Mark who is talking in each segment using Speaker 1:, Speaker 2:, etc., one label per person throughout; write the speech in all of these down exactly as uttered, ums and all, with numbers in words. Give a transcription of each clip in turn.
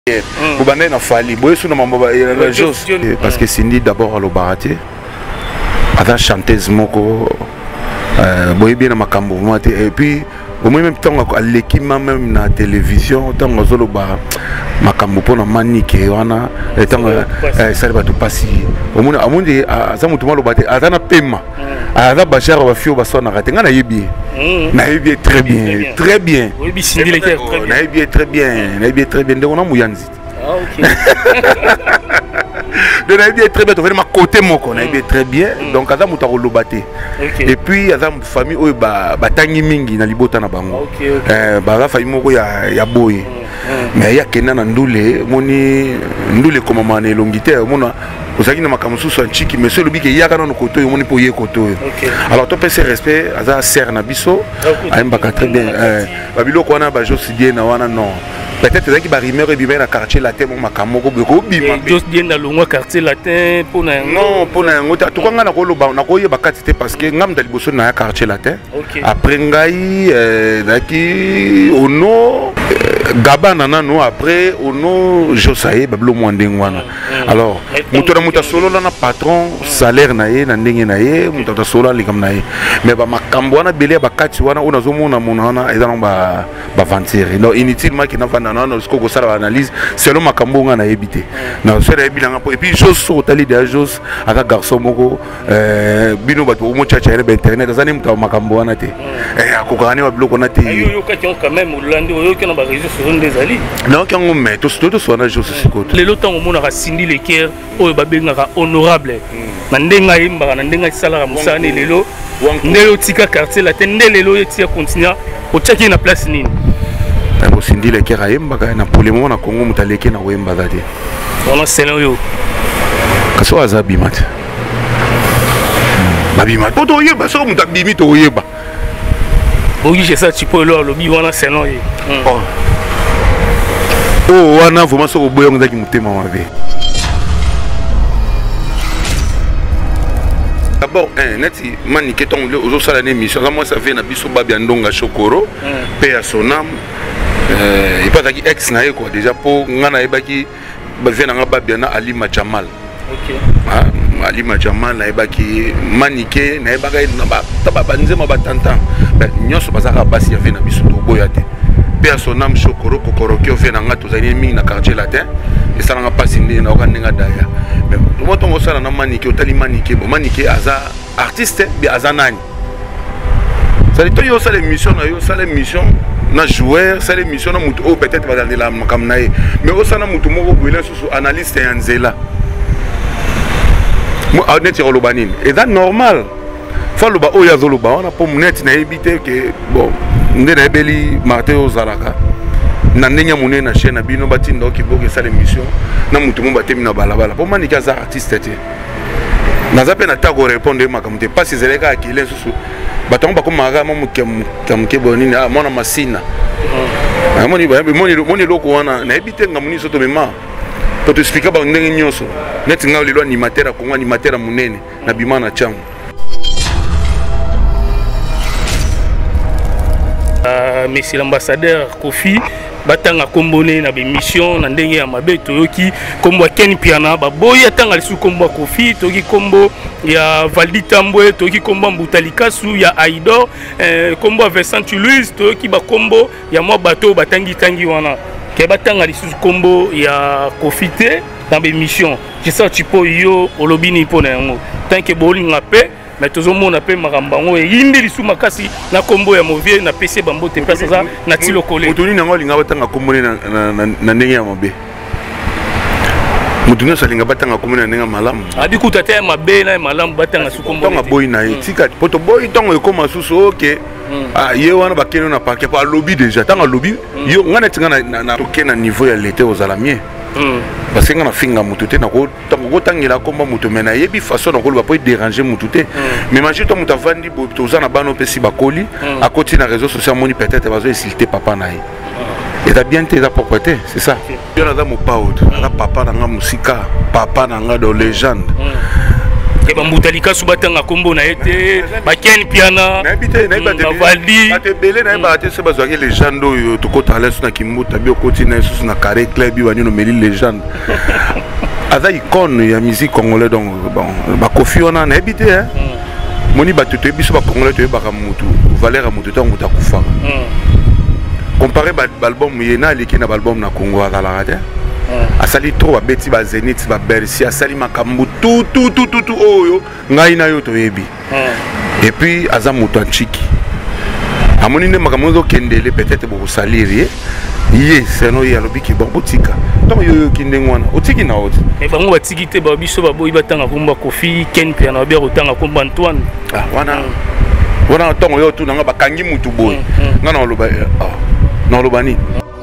Speaker 1: Vous bandez na fali, boye sur maman la chose parce que Cindy d'abord à l'obaraté. Ada chanteuse moko euh boye bien na makambo et puis au même temps à l'équipe même na télévision tant ngozolo ba makambo pona manike wana tant euh ça va tout passer. Au monde amundi aza mutu malo bate ada na pema. Ada bachar ba fio ba sona raté ngana yebi. Na yebi très bien, très bien.
Speaker 2: Oui, Cindy les cœurs très bien.
Speaker 1: Na yebi très bien, na yebi très bien. On a muyanzi.
Speaker 2: Ah OK.
Speaker 1: Donc on a bien très bien, on va ma côté mon on a bien très bien. Donc ada muta lobaté. Et puis ada famille oyo ba batangi mingi na libota na bango. Eh ba la famille moko ya ya boy. Mais ya kena na ndule moni ndule comme mané longité mona ozaki na makamusu so chiki mais celui qui yaka na koto yo moni po ye koto. Alors to pese respect ada ser na biso aimba très bien. Eh babilo ko na ba josidie na wana non. Peut-être que les rumeurs sont dans le quartier latin, mais
Speaker 2: juste bien dans le quartier latin pour
Speaker 1: non pour un autre. Tout le monde a eu le quartier parce que nous avons dans le quartier latin. Après ngai, daki ono Gabana nano après ono Josaye bablo mwandengwana. Alors muto na muta solo na patron salaire na ye na ndenge na ye muto ta solo likam na ye. Mais ba makambo wana belé ba kati wana ona zo mona mona eza ba ba vantir. Donc inutilement ki na vanda na ce ko sala analyse selon makambo nga na ebité. Na so na ebila ngapo et puis chose so tali de chose aka garçon moko euh bino bato mo chacha na internet azani muta makambo wana te. Eh akokani ba bloko na te.
Speaker 2: Yo ka quand même Hollande yo ka na ba réseaux sociaux des ali.
Speaker 1: Non quand on met tout tout so na chose ce côté.
Speaker 2: Les lotang mo na Cindy les cœurs oyo ba bengaka honorable. Na ndenga yimba na ndenga sala musane lelo. Ndelo tika quartier la tende lelo yetia continuer o tchaki na place nini.
Speaker 1: Bo Cindy les cœurs yimba na pour le moment na Congo mutaleke na wemba date.
Speaker 2: On a selon yo.
Speaker 1: Kaso azabi mat. Babimat. Poto yeba so mutabimi to yeba.
Speaker 2: Oui, j'ai ça, tu peux le lobby, on a selon yo.
Speaker 1: Oh, on a vraiment so boyong daki mutema mabe. D'abord, un net maniqué ton le aux autres émission. Moi ça fait na biso babiandonga chokoro, paix à son âme. Euh, il pas daki ex na quoi déjà pour ngana ebaki bavena nga babiana Ali Majamal.
Speaker 2: OK.
Speaker 1: Ah, Ali Majamal na ebaki maniqué na ebaka na ba taba nzema batanta. Ben nyonso bazaka basi ya vena biso to boyate. Paix à son âme chokoro kokoro ki ofena nga tozali mingi na quartier latin. Et ça n'a pas signé na okandenga daya. Mais moi ton osala na maniqué otali maniqué bon maniqué aza artiste bi aza nani. Ça dit to yo ça l'émission na yo ça l'émission na joueur ça l'émission na mutu oh peut-être va dans la makam na mais o ça na mutu moko bwela susu analyste ya nzela. Moi honnête sur le banine et ça normal. Faut le ba o ya zolo ba on a pas net na éviter que bon ndena ebeli Martin Ozalaka. Na ndenge monene na chaîne bino batindo ki boke ça l'émission na mutu mo batemi na balabala pour maniqué za artiste te. Na zape na tago répondre makamte pas si zeleka akile susu. Batongo ba komaka mo muke bonini ah mona masina. Ah moni ba moni moni loko wana na ebite ngamuni soto mema. To te expliquer ba ndenge nyonso. Net nga lelo animateur a Kongo animateur munene na bimana changu.
Speaker 2: Euh, monsieur l'ambassadeur Kofi batanga kombone na be mission na ndenge ya mabe toyoki kombo Ken Piana ba boya tanga lisu kombo Kofi toki kombo ya Valdi Tambwe toki kombo Mbutalikasu ya Aidor euh, kombo Vincent Louise toki ba kombo ya mwa bato batangi tangi wana ke batanga lisu kombo ya Kofi te na be mission je sais tu peux yo olobini pona yango tant que bolinga pe mais toujours mon appel marambango et yindi lisu makasi na kombo ya movie na pc bambo te place ça na tilo collé
Speaker 1: mutuni nango linga batanga kombo na na ndenge ya mabe mutuni salinga batanga kombo na ndenge malamu
Speaker 2: abi kutata ya mabe na malamu batanga su kombo
Speaker 1: tonga boy na tika poto boy tonga ekoma susu OK ah ye wana bakeno na parquet pa lobby déjà tanga lobby yo ngana tinga na na tokena niveau ya l'été aux alamien parce que na finga mututé na ko tango tangela komba mutu mena yebi façon na ko ba pas déranger mututé mais imagine toi mutu vandi toza na bano pesi bakoli à côté na réseaux sociaux moni peut-être bazo insulter papa na et t'as bien tes propreté c'est ça yo na da mo paud na papa na nga musika papa na nga de légende
Speaker 2: Et Bambutalika Subatanga Combo na été, Baken Piana, Valdi.
Speaker 1: Batebele na ba te se bazwaki légende oyo to kota la suna Kimbuta bio koti na sous na carré club bi wanyo no meli légende. Aza icône ya musique congolais donc bon ba Kofi on a habité hein. Moni ba tuto biso ba congolais to ba mutu, Valère mutu to muta kufa. Comparé ba album yena leki na album na Congo ala la radio. Asali trop ba beti ba Zenith ba Bercy asali makambu tout tout tout tout tout oyo ngai na yo to yebi. Et puis aza mutu anchiki. Amoni ne makambo kendele peut-être beaucoup salir yé c'est no ya lobi ki bon botika. Donc yo kinde ngwana otiki na ot.
Speaker 2: Mais bango batiki te ba biso ba boyi batanga komba Kofi Ken Piana ba bero tanga komba Antoine.
Speaker 1: Ah wana. Wana tongo yo tu nanga bakangi mutu boy. Ngana loba ah. Non lobani.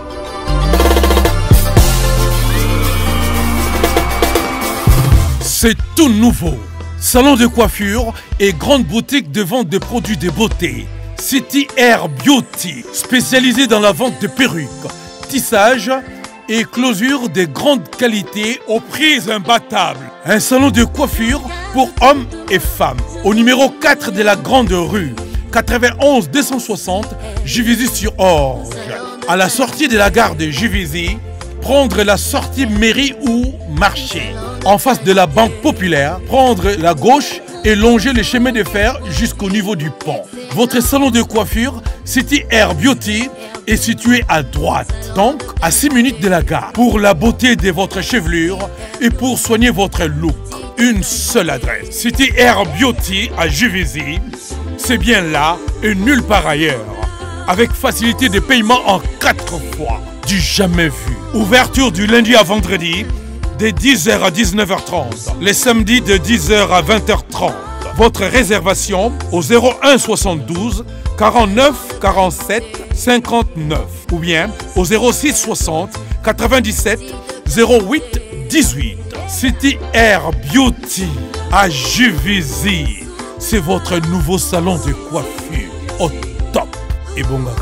Speaker 3: C'est tout nouveau. Salon de coiffure et grande boutique de vente de produits de beauté. City Air Beauty, spécialisé dans la vente de perruques, tissage et closure de grande qualité au prix imbattable. Un salon de coiffure pour hommes et femmes. Au numéro quatre de la Grande Rue, quatre-vingt-onze deux cent soixante, Juvisy-sur-Orge. À la sortie de la gare de Juvisy, prendre la sortie mairie ou marché. En face de la Banque Populaire, prendre la gauche et longer le chemin de fer jusqu'au niveau du pont. Votre salon de coiffure, City Air Beauty, est situé à droite, donc à six minutes de la gare. Pour la beauté de votre chevelure et pour soigner votre look, une seule adresse. City Air Beauty à Juvisy, c'est bien là et nulle part ailleurs. Avec facilité de paiement en quatre fois. Du jamais vu. Ouverture du lundi à vendredi, de dix heures à dix-neuf heures trente. Les samedis de dix heures à vingt heures trente. Votre réservation au zéro un soixante-douze quarante-neuf quarante-sept cinquante-neuf ou bien au zéro six soixante quatre-vingt-dix-sept zéro huit dix-huit. City Air Beauty à Juvisy. C'est votre nouveau salon de coiffure au top. Et bon gars.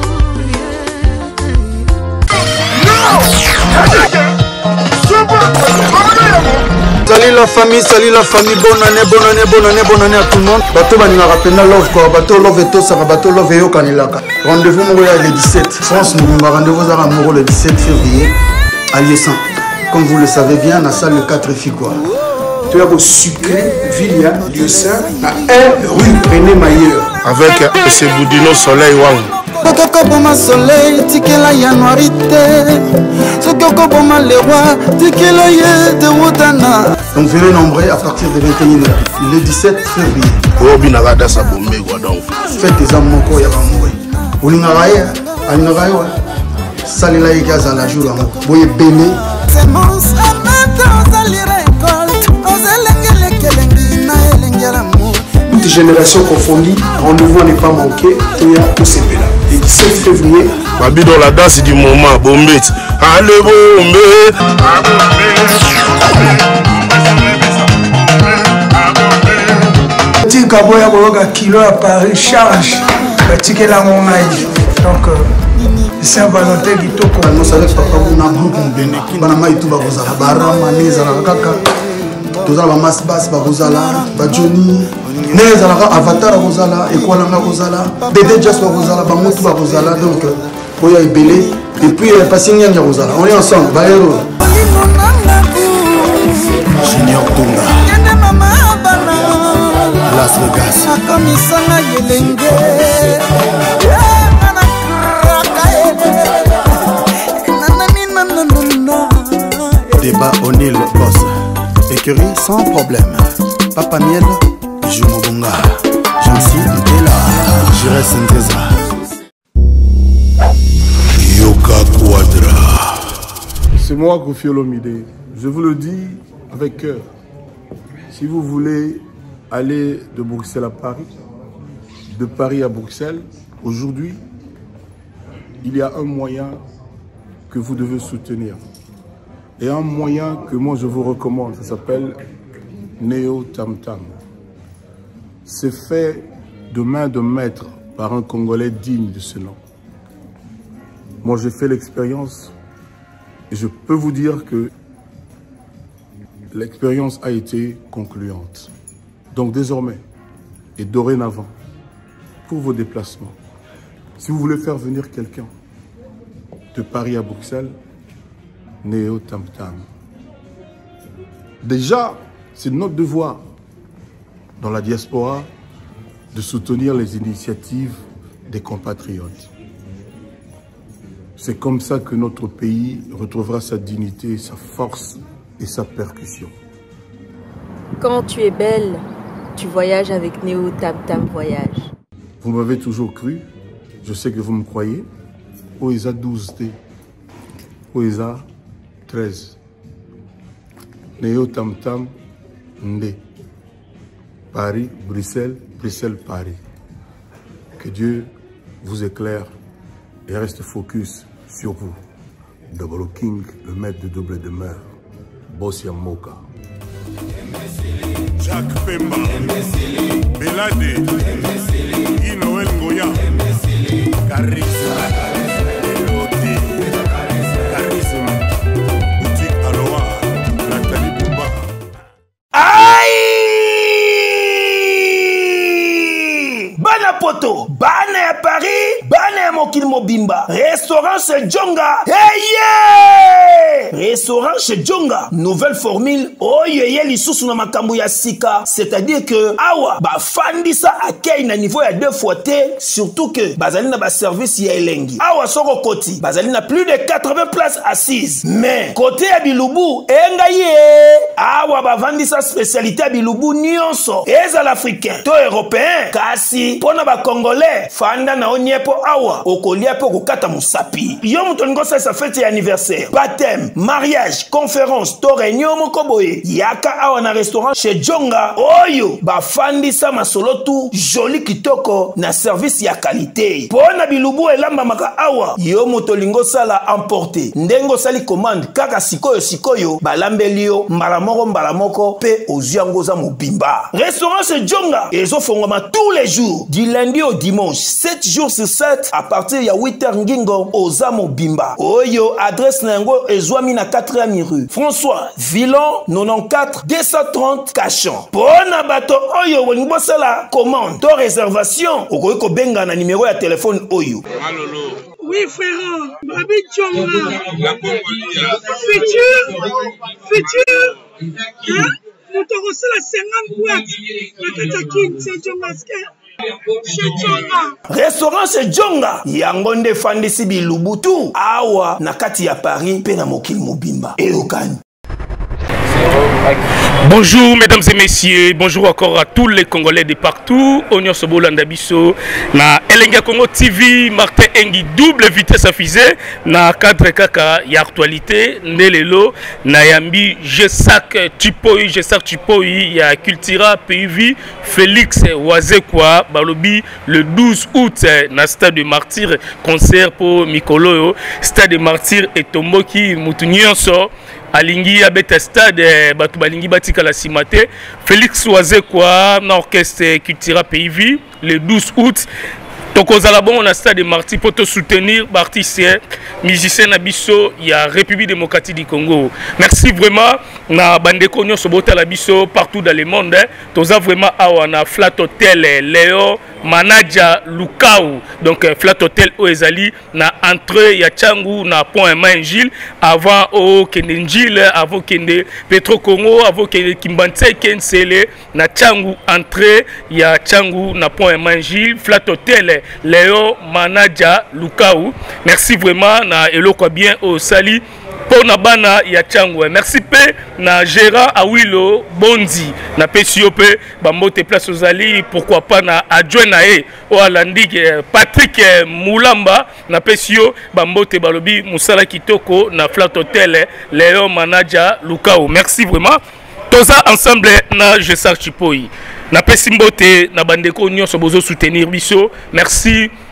Speaker 4: Salut la famille, salut la famille, bonne année, bonne année, bonne année, bonne année à tout le monde. Bateau Banina Rapena Love quoi, bateau Love et Tosara, bateau Love et Yokanilaka. Rendez-vous le dix-sept, France Moumba, rendez-vous à Amour le dix-sept février à Liessan. Comme vous le savez bien, on a salle le quatre filles quoi. Tu as au sucré, Villa, Liessan, à un rue René Mailleur.
Speaker 5: Avec ce Boudino Soleil Wang.
Speaker 4: Sokoko boma soleil, tikela yanuarité. Sokoko boma le roi, tikela ye de Wotana. Donc venez nombreux à partir de vingt et une heures, le dix-sept février.
Speaker 5: Obi nagada sa bombe quoi donc.
Speaker 4: Faites des amoko ya bamoy. Olingaraye, alingaraye wa. Salila ikaza la jour amo. Boye béné. C'est mon amant dans les récoltes. Ozelengele kelengi na elengela mo. Toute génération confondue, rendez-vous à ne pas manquer. Toya Osepela. Le dix-sept février.
Speaker 5: Babi dans la danse du moment, Bombet. Allez, Bombet.
Speaker 6: Petit Kaboya Bologa kilo à Paris charge. Ticket la monnaie. Donc, Saint-Valentin qui toko.
Speaker 4: Nous savons que papa vous n'avez pas béni. Banama et tout va vous avoir. Barama, Neza, la Kaka. Tous les Mamas Bass, Barozala, Badjoni. Neza, la Avatar, Rosala, Equalanga, Rosala. Bébé Just, Rosala, Bamotou, Rosala. Donc, Oya est belé. Et puis, il est passé Nyanga, Rosala. On est ensemble. Baero.
Speaker 5: Junior Tunga. Las Vegas.
Speaker 4: Débat O'Neill Boss. Écurie sans problème. Papa Miel, Jumobunga. Jancy Ntela. Jérès Nteza.
Speaker 5: Yoka Quadra.
Speaker 7: C'est moi, Kofi Olomide. Je vous le dis avec cœur. Si vous voulez aller de Bruxelles à Paris, de Paris à Bruxelles, aujourd'hui, il y a un moyen que vous devez soutenir. Et un moyen que moi je vous recommande, ça s'appelle Neo Tam Tam. C'est fait de main de maître par un Congolais digne de ce nom. Moi j'ai fait l'expérience et je peux vous dire que l'expérience a été concluante. Donc désormais et dorénavant, pour vos déplacements, si vous voulez faire venir quelqu'un de Paris à Bruxelles, Néo Tam Tam. Déjà, c'est notre devoir dans la diaspora de soutenir les initiatives des compatriotes. C'est comme ça que notre pays retrouvera sa dignité, sa force et sa percussion.
Speaker 8: Quand tu es belle, tu voyages avec Néo Tam Tam Voyage.
Speaker 7: Vous m'avez toujours cru, je sais que vous me croyez. Oesa douze T, Oesa treize. Néo Tam Tam Ndé. Paris, Bruxelles, Bruxelles, Paris. Que Dieu vous éclaire et reste focus sur vous. Double King, le maître de double demeure. Bossia Moka.
Speaker 5: Jacques Pemba, Belade, Inoël Goya, Charisme, Elodie, Charisme, Boutique Aloha, Nathalie Bouba.
Speaker 6: Aïe! Bana poto, bana ya Paris, bana ya mokili mobimba, restaurant chez Djonga. Hey yeah! Restaurant chez Djonga, nouvelle formule, oye ye lisusu na makambo ya sika, c'est-à-dire que awa ba fandisa accueil na niveau ya deux fois T, surtout que bazali na ba service ya elengi. Awa soko koti, bazali na plus de quatre-vingts places assises. Mais côté ya Bilubu, enga ye, awa ba vandisa spécialité ya Bilubu nyonso, ezala africain, to européen, kasi pona ba congolais, fanda na oniepo awa, okolia po kokata musapi. Yo muto ngosa sa fête ya anniversaire, baptême, mariage, conférence, to réunion moko boye. Yaka awa na restaurant chez Djonga, oyo ba fandisa masolo tu joli kitoko na service ya qualité. Pona Bilubu elamba maka awa, yo muto lingo sala emporter. Ndengo sali commande kaka sikoyo sikoyo, balambeli yo mbala moko mbala moko pe oziango za mobimba. Restaurant chez Djonga, ezo fongoma tous les jours, du lundi au dimanche, sept jours sur sept, à partir ya huit heures ngingo, oza mobimba. Oyo, adresse nango ezwami na quatrième rue François Villon, quatre-vingt-quatorze deux cent trente Cachan. Pona bato oyo wengbo sala commande to réservation, okoki ko benga na numéro ya téléphone oyo.
Speaker 9: Malolo.
Speaker 10: Oui frère, Babi Djonga. Futur, futur. Hein? Nous te reçons la cinquante boîtes. La Katakin, c'est Djonga.
Speaker 6: Restaurant chez Djonga, yangonde fandisi Bilubutu, awa nakati ya Paris, pe na mokili mobimba. Eokani.
Speaker 2: Bonjour mesdames et messieurs, bonjour encore à tous les Congolais de partout. Onyo Sobolanda Biso na Elenga Congo T V, Martin Engi double vitesse affisée na cadre kaka ya actualité nelelo na yambi Jesak Chipoi, Jesak Chipoi ya Cultura P U V Félix Wazekwa balobi le douze août na stade de Martyr concert pour Mikolo stade de Martyr et Tomboki Mutunyonso alingi abeta stade batu balingi batika la simate Félix Wazekwa na orchestre Cultura P U V le douze août. Tokozala bon na stade de Martyr pour te soutenir artiste musicien na biso ya République démocratique du Congo. Merci vraiment na bandeko nyonso bota la biso partout dans le monde. Toza vraiment awa na Flat Hotel Léo Manaja Lukau. Donc Flat Hotel Oezali na entrée ya Tchangu na Pont Mangil avant au Kenenjil avant Kende Petro Congo avant Kende Kimbantsai Kensele na Tchangu entrée ya Tchangu na Pont Mangil Flat Hotel Léo Manaja Lukau. Merci vraiment na eloko bien au sali pour na bana ya Tchangu. Merci pe na Gérard Awilo Bondi na Pesiope bambote place aux ali pourquoi pas na adjoint na e o alandi Patrick Moulamba na Pesio bambote balobi musala kitoko na Flat Hotel Léo Manaja Lukau. Merci vraiment. Toza ensemble na Jesak Chipoi. Na Pesimbote na bandeko nyonso bozo soutenir biso. Merci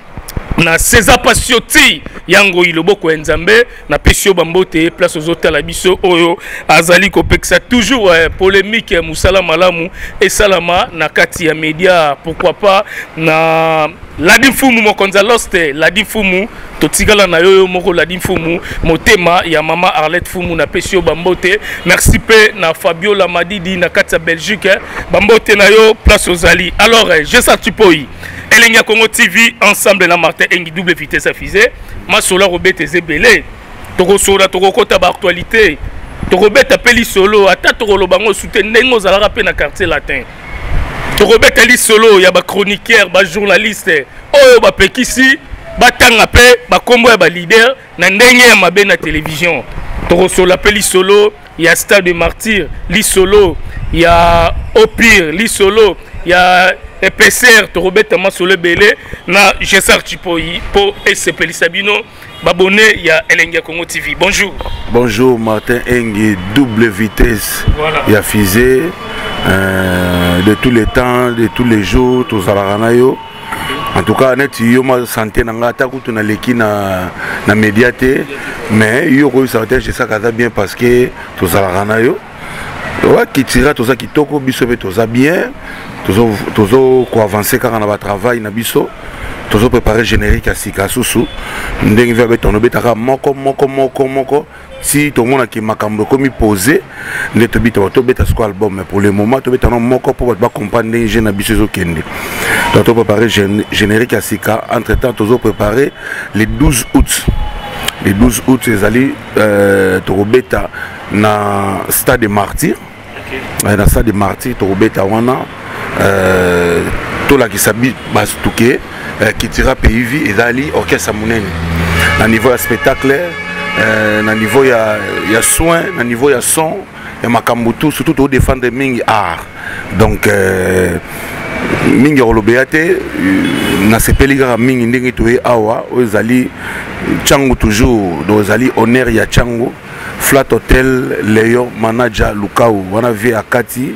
Speaker 2: na César Passioti yango iloboko Nzambe na pesio bambote place aux hôtels la biso oyo azali kopeksa toujours eh, polémique musala malamu et salama na kati ya média pourquoi pas na Ladi Fumu mokonza loste Ladi Fumu totigala na yoyo moko Ladi Fumu motema ya mama Arlette Fumu na pesio bambote merci pe na Fabio Lamadidi na kati ya Belgique eh, bambote na yo place aux ali alors eh, je sa tipoi Elenia Congo T V ensemble na Martin Engi double vitesse affisée ma sola robete zebele toko sola toko kota ba actualité toko beta peli solo ata toko lo bango soutien nengo za rapper na quartier latin toko beta li solo ya ba chroniqueur ba journaliste oyo ba pekisi ba tanga pe ba kombo ya ba leader na ndenge ya mabe na télévision toko sola peli solo ya Stade de Martyr li solo ya Opire li solo ya E P C R Torobeta Masole Belé na Gessar Chipoyi pour S P Sabino babonné ya Elenia Congo T V. Bonjour.
Speaker 1: Bonjour Martin Engi double vitesse.
Speaker 2: Voilà.
Speaker 1: Ya Fizé euh, de tous les temps, de tous les jours, tous à yo. En tout cas, net yo ma santé nanga ta kutu na leki na na médiaté mais yo ko santé je ça bien parce que tous à yo. Ouais, qui tira tout ça qui toko biso be tout ça bien. Toujours toujours quoi avancer quand on a travail na biso toujours préparer générique à sika susu ndenge va beton betaka moko moko moko moko si tout le monde qui makambo comme posé ne te bita to beta squal album mais pour le moment to beta moko pour pas comprendre ndenge na biso zo kende donc to préparer générique à sika entre temps toujours préparer les douze août les douze août les ali euh to beta na Stade de Martyr okay. Na Stade de Martyr to beta wana Euh, tout la qui s'habille bastuke qui tira P I V et dali orchestre monene na niveau ya spectacle euh, na niveau ya ya soin na niveau ya son ya makambutu surtout au défendre mingi art donc euh, mingi rolobeate na sepeliga mingi ndenge to awa ozali changu toujours dozali honneur ya changu Flat Hotel Léon Manager Lukau wana vie akati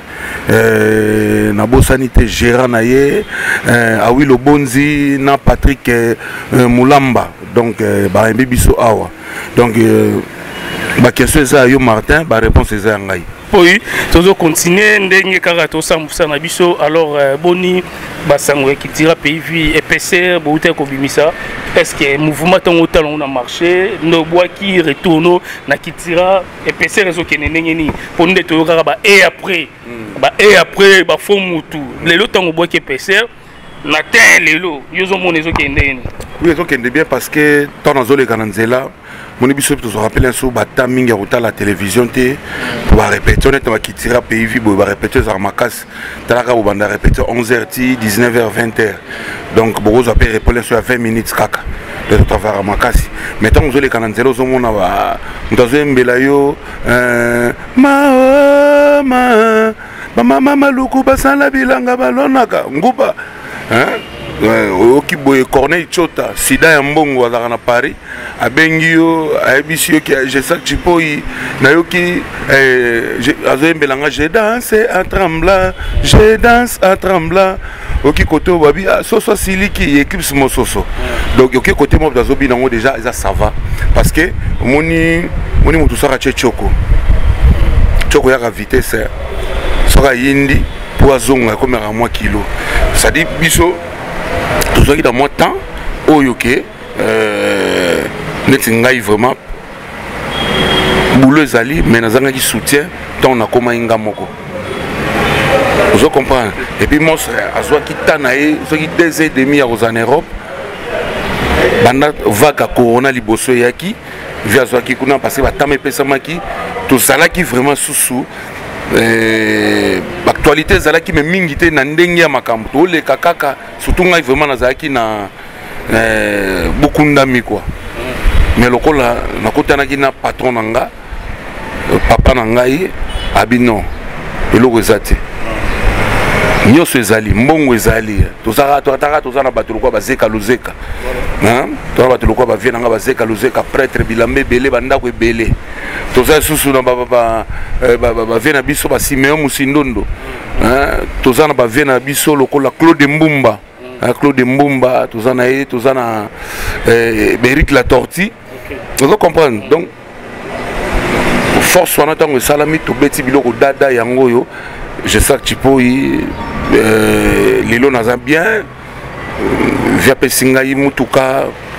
Speaker 1: euh, na bosanité gérant naye euh, awi Lobonzi na Patrick euh, Moulamba donc euh, ba biso awa donc euh, ba question ça yo Martin ba réponse ça ngai
Speaker 2: oui tozo continuer ndenge kaka to sambusa na biso alors euh, boni basango qui tira P I V E P C R boute ko bimisa est-ce que mouvement ton talon a marché no bois qui retourne na qui tira E P C R zo kenenenge ni pour nous to kaka ba et après ba et après ba fo mutu le lo tango bois qui E P C R na ten lelo yo zo monezo kendeni
Speaker 1: oui zo kende bien parce que ton zo le kananzela mon émission se rappelle un sou bata mingi à la télévision te pour répéter honnêtement qui tira P I V pour répéter ça makas talaka au banda répéter onze heures dix-neuf heures vingt heures donc beaucoup appelle répondre sur vingt minutes kaka de travail makas mais tant vous les cananzelo zo mona ba mutazo mbela yo euh ma ma mama mama luku basala bilanga balonaka nguba hein oki boye Corneille Chota sida ya mbongo azaka na Paris abengi yo ayebisi yo ki je sais chipoyi na yo ki azoyembelanga je danse en tremblant je danse en tremblant oki côté babi soso siliki eclipse mososo donc oki côté mo dazobi nango déjà ça ça va parce que moni moni mutu saka chechoko choko ya vitesse saka yindi pour azonga comme à moi kilo ça dit biso tout ça qui dans mon temps oh ok euh n'est vraiment bouleux ali mais nazanga qui soutient tant on a comme inga moko vous comprenez et puis moi azwa qui tanae ce qui deux et demi à en Europe banda vaga corona liboso yaki via zwa qui kuna passer ba tame pesa maki tout ça là qui vraiment sous Euh, l'actualité zala qui me mingité na ndenge ya makambo to le kakaka surtout ngai vraiment na zaki na euh, beaucoup ndami quoi mais lokola na kotana ki na patron nanga papa na ngai abino eloko ezati nyoso ezali mbongo ezali tozaka totaka tozana bato kwa bazeka luzeka hein to bato kwa ba viena nga bazeka luzeka prêtre bilambe belé banda ko belé toza susu na ba ba ba viena biso ba Simeon Musindondo hein tozana ba viena biso lokola Claude Mbumba Claude Mbumba, tout ça na tout ça na Béric la Tortue. Vous comprenez? Donc force wana tango salami to beti biloko dada yango yo. Je sais que tu peux euh lelo naza bien via pesingai mutuka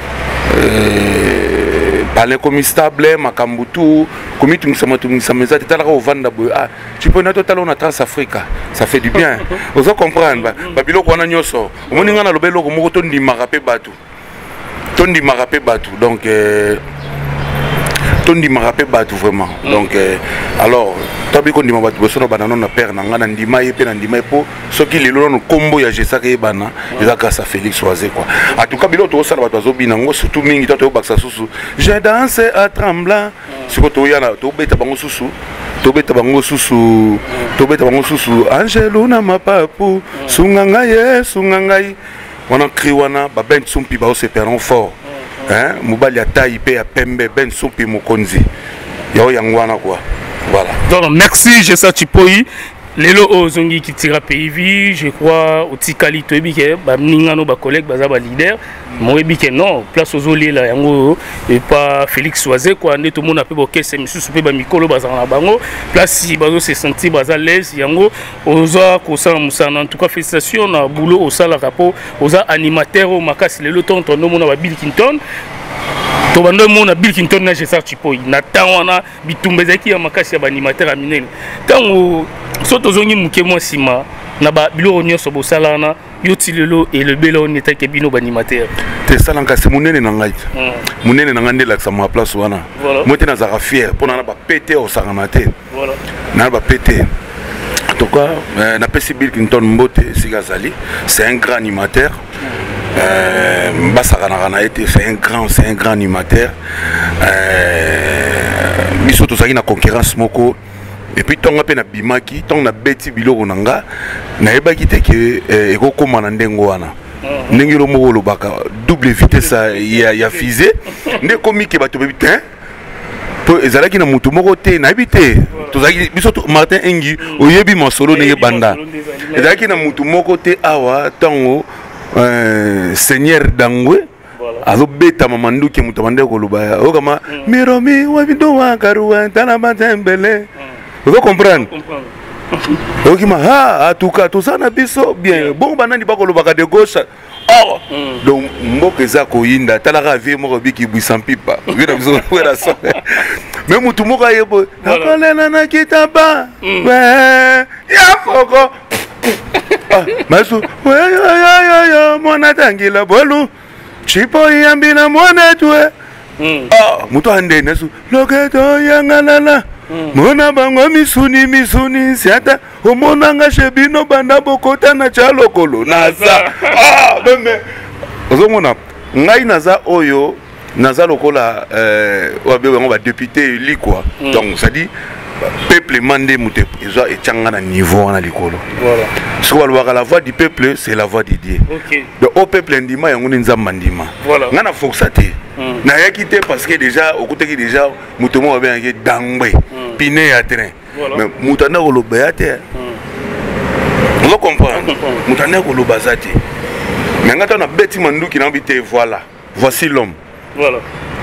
Speaker 1: euh balin comme stable makambutu comme tu me tu me sameza tala ko vanda boy ah tu peux na total on a Trans Africa ça fait du bien vous comprendre ba biloko wana nyoso omoninga na lobelo ko moko to ndimaka pe batu to ndimaka pe batu donc euh tondi marape batu vraiment donc euh, alors tabi ko ndima batu bosono banana na père na ngana ndima yepe na ndima po soki lelo no kombo ya jesaka yebana eza grâce à Félix Oisé quoi en tout cas bilo to sala batu azobi nango surtout mingi to baksa susu j'ai dansé à tremblant siko to yana to beta bango susu to beta bango susu to beta bango susu Angeluna mapapu sunganga ye sunganga wana kriwana ba ben tsumpi ba se perdre fort. Hein, Moubali a taille à Pembe, Ben Soupi Mokonzi. Yao Yangwana quoi. Voilà.
Speaker 2: Donc merci, je sais Chipoyi. Lelo Ozongi qui tira P I V, je crois, au Tikali Toebike, Ningano, ba collègue, Bazaba leader. Moi, Bike non, place aux olés là, yango, et pas Félix Oisé, quoi. Tout le monde a pu boquer, c'est monsieur Soupé, Mikolo, Bazana Bango. Place si Bazo s'est senti Bazal l'aise, yango, Oza, Kosa, Moussana. En tout cas, félicitations, on a boulot au Sala Rapo, Oza animateur, au Makas, le ton, ton nom, on a Bill Clinton. Tobando mona Bill Clinton na Jessa Chipoyi na tawana bitumbezaki ya makasi ya animateur aminene tango soto zongi muke mo sima na ba bilo nyonso bosala na yotilelo et le belo neta ke bino ba animateur
Speaker 1: te sala ngasi munene na ngai munene na ngande la sama place wana moi te na zara fier pona na ba pété au saramate voilà na ba pété en tout cas na pesi Bill Clinton mbote sigazali c'est un grand animateur. Euh, c'est un grand, c'est un grand animateur. Mais surtout ça, il y a une concurrence moko. Et puis tant que na bimaki, tant na beti bilo nanga, na eba kite que eko koma na ndengo wana. Ndengelo moko lo baka double vitesse ya ya fusée. Nde komi ke bato bebitin. Po ezalaki na mutu moko te na ebite. Tozaki biso Martin Engi oyebi masolo ne banda. Ezalaki na mutu moko te awa tango Euh, Seigneur Dangwe azo beta mamandu ki mutabande ko lubaya o kama miromi wa bido wa karuwa tala batembele vous comprenez o ki ma ha atuka to sana biso bien bon banani ba ko lubaka de gauche oh donc mboka za ko yinda tala ka vie moko biki buisan pipa vira biso wera so mais mutu moko yebo nakolela na kitaba ouais ya foko Masu, ouais, ouais, mon atangila bolu, chipo yambina mwana tuwe. Ah, muto ande nasu, loketo yangalala. Mona bango misuni misuni siata, omona nga shebino banda bokota na chalokolo naza. Ah, meme. Ozomona, ngai naza oyo, naza lokola euh wabe ngo ba député li quoi. Donc ça dit peuple mandé mouté ils ont etchanga na niveau na likolo voilà ce qu'on va la voix du peuple c'est la voix de Dieu OK donc au peuple ndima yango nzamba ndima voilà ngana foxate na yakité parce que déjà au côté qui déjà mouto mo ba bien dangbe piné ya train mais mutana ko loba te vous comprenez mutana ko loba zate mais ngata na beti manduki na bité voilà voici l'homme voilà.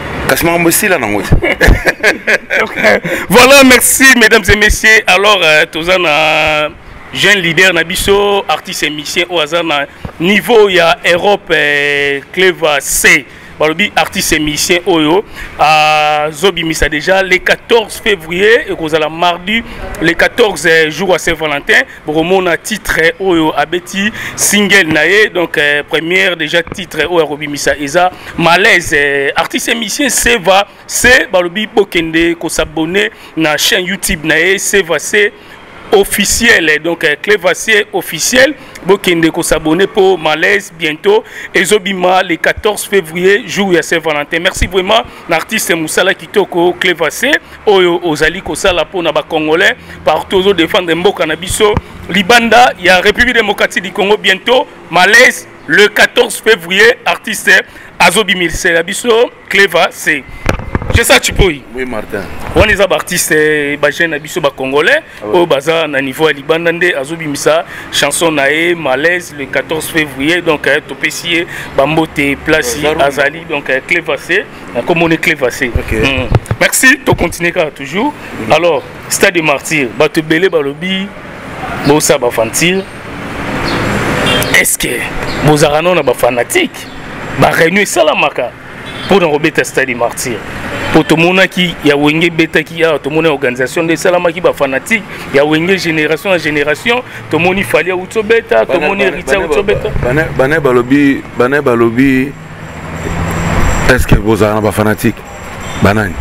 Speaker 2: Voilà, merci mesdames et messieurs. Alors, euh, tous un jeune leader Nabiso, artiste et musicien au hasard niveau il y a Europe euh, Cleva C. Balobi artiste et musicien Oyo à Zobi Missa déjà le quatorze février et qu'on a la mardi le quatorze jour à Saint-Valentin pour mon titre Oyo abeti single nae donc euh, première déjà titre Oyo Robi Missa Eza malaise euh, artiste et musicien c'est va c'est Balobi Bokende ko s'abonner na chaîne YouTube nae c'est va c'est officiel donc Clévassier officiel Bokende ko s'abonner pour malaise bientôt et Zobima le quatorze février jour à Saint-Valentin. Merci vraiment l'artiste Moussala Kitoko Clévassier oyo ozali ko sala pour na ba congolais partout aux défendre mboka na biso Libanda il y a République démocratique du Congo bientôt malaise le quatorze février artiste Azobi Milse la biso Clévassier. Je sais Chipoy.
Speaker 1: Oui Martin.
Speaker 2: On les artistes bajene biso ba congolais au bazar na niveau à Libandande azobimisa chanson nae malaise le quatorze février donc to pesier bambote place azali donc Clévassé comme on est Clévassé. Merci, to continuer toujours. Alors Stade des Martyrs ba te belé balobi bo sa ba fantir. Est-ce que vous avez un fanatique ba réunion salamaka pour nous remettre Stade des Martyrs? Pour tout le monde qui y a wenge beta qui a tout le monde organisation de salamaki ba fanatique y a wenge génération à génération tout le monde il fallait auto beta tout le monde hérité auto beta
Speaker 1: bané bané balobi bané balobi est-ce que vous avez un fanatique banani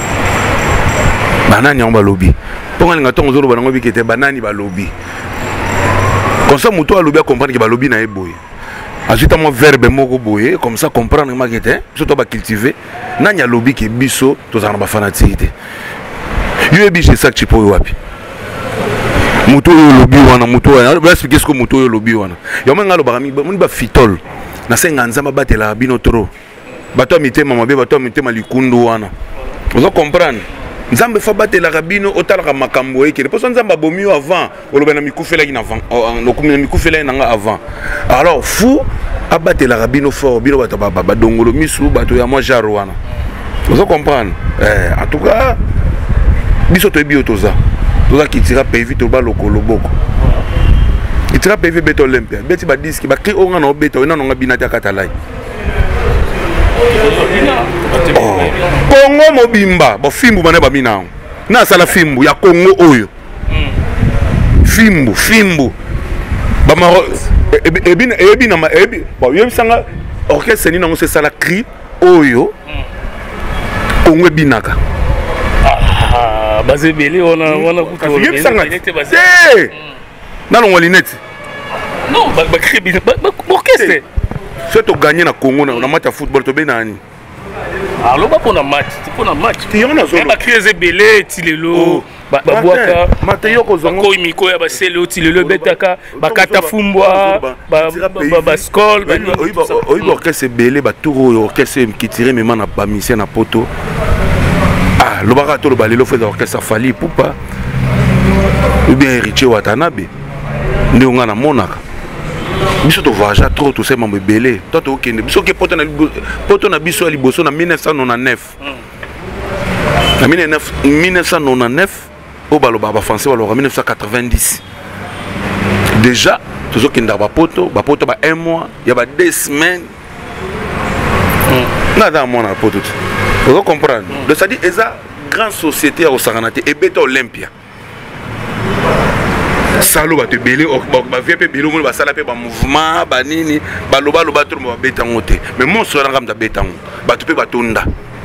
Speaker 1: banani on balobi pour nga ngato ngozolo banango qui était banani balobi comme ça muto alobi a comprendre que balobi na eboye ensuite mon verbe moko boye comme ça comprendre ma kete surtout ba cultiver nanya lobby ki biso to za na ba fanatique yo bi chez ça que tu peux wapi muto yo lobby wana muto wana ba expliquer ce que muto yo lobby wana yo menga lo ba mi ba fitol na senga nzamba batela bino tro bato mitema mabe bato mitema likundu wana vous comprendre nzambe fa batela rabino otala makambo ekele parce que nzamba bomio avant olobana mikufela ina avant nokumina mikufela ina avant alors fou abatela rabino fort bino bato ba ba dongolo misu bato ya moi jarwana vous comprendre eh en tout cas biso to bio toza toza ki tira pevi to ba lokolo boko ki tira pevi beto olympia beti ba diski ba cri onga no beto ina no ngabina ta katalai Oh. Congo mobimba bo fimbu bana ba mina na sala fimbu ya Congo oyo fimbu fimbu ba maro ebi ebi na ebi bo yebisanga orchestre ni nango se sala cri oyo Congo binaka
Speaker 2: ah bazebele ona ona kuto
Speaker 1: yebisanga eh na longo linete
Speaker 2: non ba ba cri ba orchestre
Speaker 1: c'est to gagner na Congo na match football to benani
Speaker 2: alors pas pour un match c'est pour un match
Speaker 1: tu en as zone
Speaker 2: ba créer belé tilelo ba boaka
Speaker 1: mateyo ko zongo
Speaker 2: ko imiko ya ba selo tilelo betaka ba kata fumbwa ba ba skol ba
Speaker 1: oyiba orchestre belé ba tour orchestre qui tirer même na ba mission na poto ah lo baka to lo balelo fait orchestre Fally Ipupa ou bien Richie Watanabe ndonga na monaka biso to voyage trop tout ça mambe belé toi to okende biso ke poto na poto na biso ali boso na mille neuf cent quatre-vingt-dix-neuf na mille neuf cent quatre-vingt-dix-neuf au balo ba français balo mille neuf cent quatre-vingt-dix déjà to zo kenda ba poto ba poto ba un mois ya ba deux semaines na da mona poto vous comprendre de ça dit eza grande société au Saranate et Beta Olympia salo ba te belé ba vie pe belé mo ba sala pe ba mouvement ba nini ba loba loba to ba beta ngote mais mon so ngam da beta ngo ba to pe ba tonda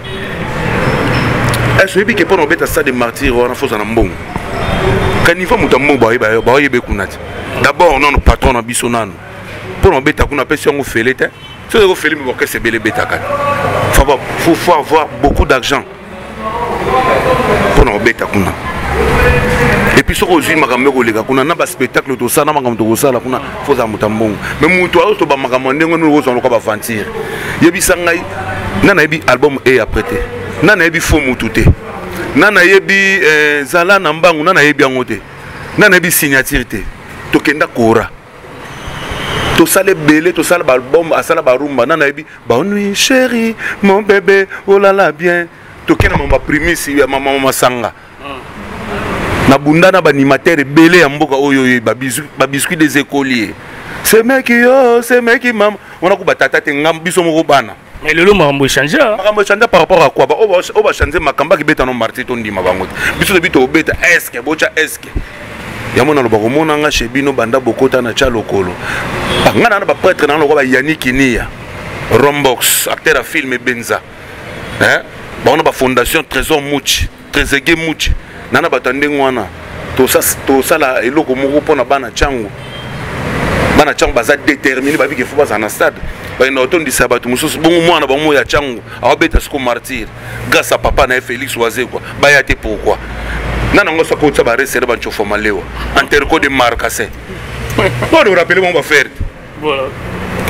Speaker 1: est-ce que que pour no beta Stade des Martyrs on a fausse na mbongo kan il faut mutambo ba ba ba yebe kunati d'abord non patron na biso nanu pour no beta kuna pe si ngo felete so ngo feli mo que c'est belé beta kan faut faut faut avoir beaucoup d'argent pour no beta kuna. Et puis, ce que je dis, c'est un spectacle de ça, il faut un tambon. Mais moi, je suis un ventir. Il y a un album et apprêté. Il y a un faux moutouté. Il y a un zala nambang, il y a un angoté. Il y a une signature. Tu as un kora. Tu as un belé, tu as un album, tu as un barumba. Il y a un bonne nuit, chérie, mon bébé, oh là là, bien. Tu as un prémisse, maman sanga. Na bundana ba animateur belé ya mboka oyo ba biscuit ba biscuit des écoliers c'est mec yo c'est mec maman on a ko batata te ngam biso moko bana
Speaker 2: mais lelo makambo changer
Speaker 1: makambo changer par rapport à quoi ba o ba changer makamba ki beta no marti to ndima bango biso bito beta est-ce que bocha est-ce que ya mona lo ba ko mona nga shebino banda bokota na cha lokolo ngana na ba prêtre na lo ba Yannick Nia Rombox acteur à film Benza hein ba on a ba fondation Trésor Mouchi Trésor Mouchi nana batande ngwana to sa to sala eloko moko pona bana changu bana changu baza déterminé ba biki fuba na stade ba ina otondi sabatu mususu bongo mwana ba mo ya changu awabeta siko martyr grâce à papa na Félix Oazé quoi ba ya te pourquoi nana ngo sa ko tsa ba resere ba chofo malewa interco de marcassé bon vous rappelez mon va faire voilà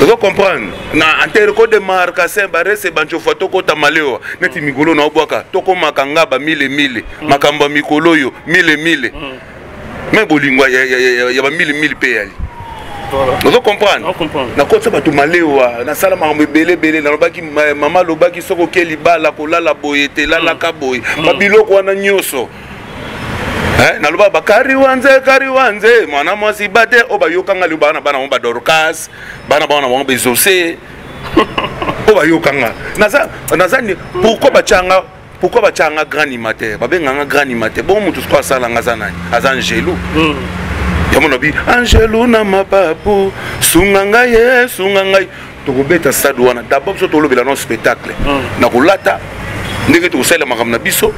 Speaker 1: Vous comprenez? Na interco de marcation bare se bancho photo ko tamalewa. Neti mikolo na obwaka. Toko makanga ba mille mille. Makamba mikolo yo mille mille. Mais bolingwa ya ya ya ba mille mille payali. Vous comprenez?
Speaker 2: On comprend.
Speaker 1: Na kotsa ba tumalewa. Na sala ma bele bele na lobaki mama lobaki soko keli bala ko lala boyete lala ka boy. Ba biloko wana nyoso. Eh, na luba bakari wanze kari wanze mwana mwasi bate oba yokanga luba na bana mba dorcas bana bana mba bezose oba yokanga naza naza ni pourquoi bachanga pourquoi bachanga grand animateur babenga grand animateur bon mutu kwa sala ngazana azan Angelou yamona bi Angelou na mapapu sunganga ye sunganga to kobeta stade wana d'abord so to lobela no spectacle na kulata ndenge to sala makamna biso.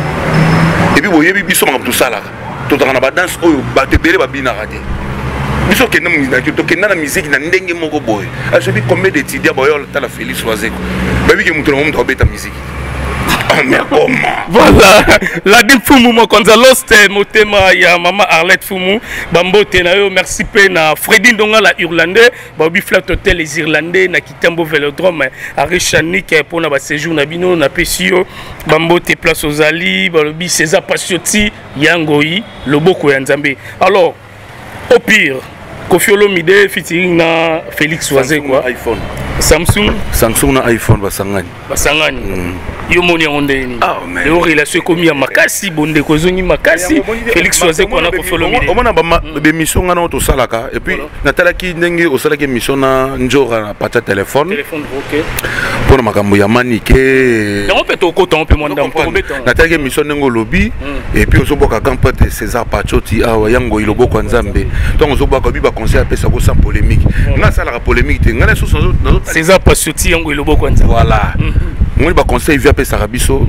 Speaker 1: Et puis, vous voyez, biso ma tout ça là. Tout dans la danse, oh, batte belle babina raté. Biso qui n'a musique, to qui n'a la musique n'a n'engue moko boy. Ah, je dis combien d'étudiants boyol t'as la Félix Oisé. Baby qui montre le monde d'obéta musique. Ah mais comment?
Speaker 2: Voilà, la dim fumu mo konza lost motema ya mama Arlette Fumu. Bambo tenayo merci pe na Freddy Ndonga la Irlandais, babi flat hotel les Irlandais na Kitambo Vélodrome à Richanik pour na ba séjour na bino na Pesio. Bambo te place aux Ali, babi César Pasioti Yangoi, Loboko ya Nzambe. Alors, au pire, Koffi Olomide featuring na Félix Oisé quoi.
Speaker 1: iPhone.
Speaker 2: Samsung
Speaker 1: Samsung na iPhone basangani.
Speaker 2: Basangani. Mm. Yo moni ondeni.
Speaker 1: Ah mais.
Speaker 2: Le relation comme ya makasi bonde ko zongi makasi. Félix Oisé ko na Koffi Olomide.
Speaker 1: O mona ba be mission ngana to salaka et puis natala ki ndenge o salaka mission na njora na pata téléphone.
Speaker 2: Téléphone OK.
Speaker 1: Pour makambo ya manike.
Speaker 2: On peut to ko ton peu moins dans pour beton.
Speaker 1: Natala ki mission ngo lobby et puis ozoboka campagne César Pachoti awa yango iloboko Nzambe. Donc ozoboka bi ba conseil pesa ko sans polémique. Na sala polémique te ngana so
Speaker 2: César Pasioti yango iloboko Nzambe.
Speaker 1: Voilà. Moi ba conseil via pesa biso.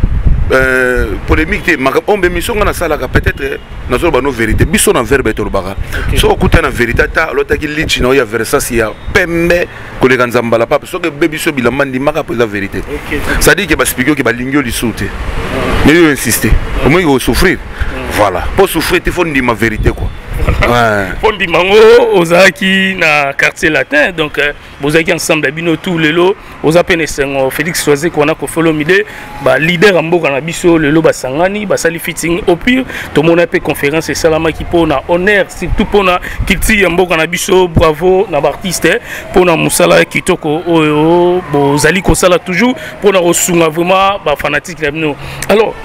Speaker 1: Euh polémique te on be mission ngana sala ka peut-être na zo ba no vérité biso na verbe to baka. So okuta na vérité ta lota ki lichi na ya versas ya pembe ko le Nzamba la papa so que be biso bilamba ndi maka pour la vérité. Ça dit que ba spigio que ba lingio li soute. Mais il insister. Au moins il faut souffrir. Voilà. Pour souffrir il faut dire ma vérité quoi.
Speaker 2: Fondi Mango, Ozaki na quartier latin, donc vous avez ensemble bino tout le lot, aux appels Félix Oisé qu'on a Koffi Olomide, bah leader en Mboka na biso le lot basangani, bah sali fitting au pire, tout le monde a fait conférence et salama qui pour na honneur, surtout pour na Kiti en Mboka na biso, bravo na artiste, pour na Musala Kitoko, oh oh, Zali Kosala toujours, pour na Osunga vraiment, bah fanatique là nous. Alors,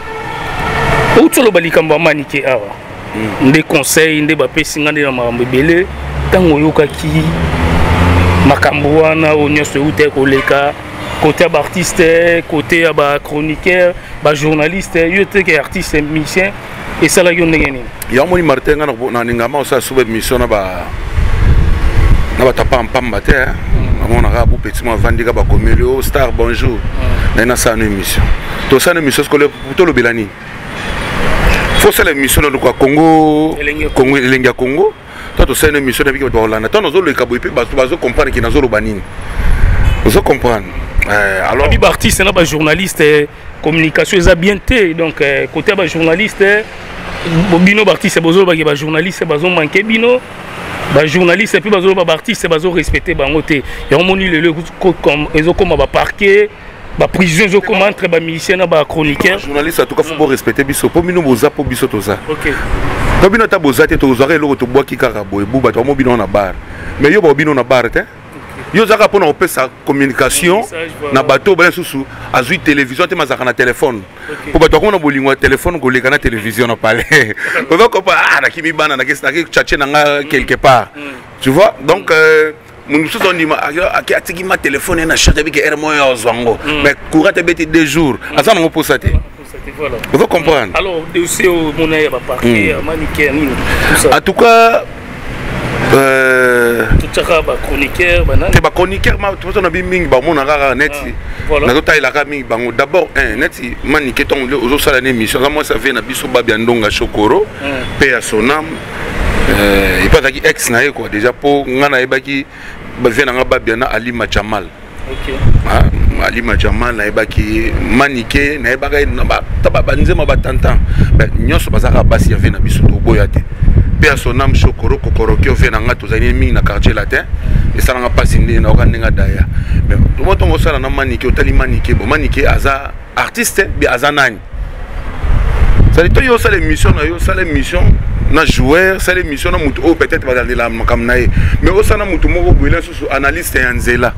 Speaker 2: où tu le balikamba manike awa? Des conseils, des bapesi ngande na makambo belé tango yokaki makambo wana onyoso ute koleka côté artiste côté ba chroniqueur ba journaliste yote ke artiste musicien et ça la yo ndenge nini
Speaker 1: ya moni Martin ngana na ngama osa sube mission na ba na ba tapa mpamba te amona ka bu petit mo vandika ba komelio star bonjour na na sa émission to sa émission scolaire to lo belani. Faut faire l'émission de Congo, Congo, Elenga Congo. Toi, tu sais une émission de Big Hollande. Toi, nous avons le Cabo et puis nous comprendre qu'il y a un Banine. Nous allons comprendre. Alors,
Speaker 2: les artistes, les journalistes, communication, ils ont bien été. Donc, côté des journalistes, bino artistes, les journalistes, ils ont manqué bino. Les journalistes et puis les artistes, ils ont respecté bangoté. Ils ont moni le comme ils ont comme parquet. Ba prison zo comment entre ba musicien na ba chroniqueur
Speaker 1: journaliste en tout cas faut respecter biso po mino boza po biso to ça.
Speaker 2: OK.
Speaker 1: To bino ta boza te to zare lo to bois ki kaka boy buba to mo bino na bar. Mais yo ba bino na bar te. Yo zaka pona opé sa communication na bateau ba susu azui télévision te mazaka na téléphone. Po ba to ko na bolingwa téléphone ko leka na télévision na parler. Ko va ko pa ah na kimi bana na ke na ke chache na quelque part. Tu vois donc euh, nous sommes dit que ma téléphone est acheté avec un moyen mais courant te bête deux jours à ça on peut ça vous comprendre
Speaker 2: alors dossier au monnaie va partir maniquer
Speaker 1: en tout cas euh
Speaker 2: tout ça va chroniqueur banane
Speaker 1: te ba chroniqueur ma tout ça na biming ba mona rara net na to taila ka mingi bango d'abord un net maniquer ton aux ça l'année émission moi ça vient na biso ba biandonga chokoro paix à son âme euh il pas qui ex na quoi déjà pour ngana ebaki ba vient na ba bien na Ali Machamal.
Speaker 2: OK.
Speaker 1: Ah Alima Jamal naebaki Manike naebaka na taba banzema batanta ben nyonso bazaka basi yave na biso to boyate personnam chokoro kokoro ki ovena nga tozani mingi na quartier latin et ça n'a pas signé na okandenga daya mais tout le monde sala na Manike otali Manike bon Manike aza artiste bi aza nani ça dit yo ça l'émission na yo ça l'émission na joueur ça l'émission na mutu oh peut-être bazali de la makamnae mais au sana mutu moko boilen sous analyste ya nzela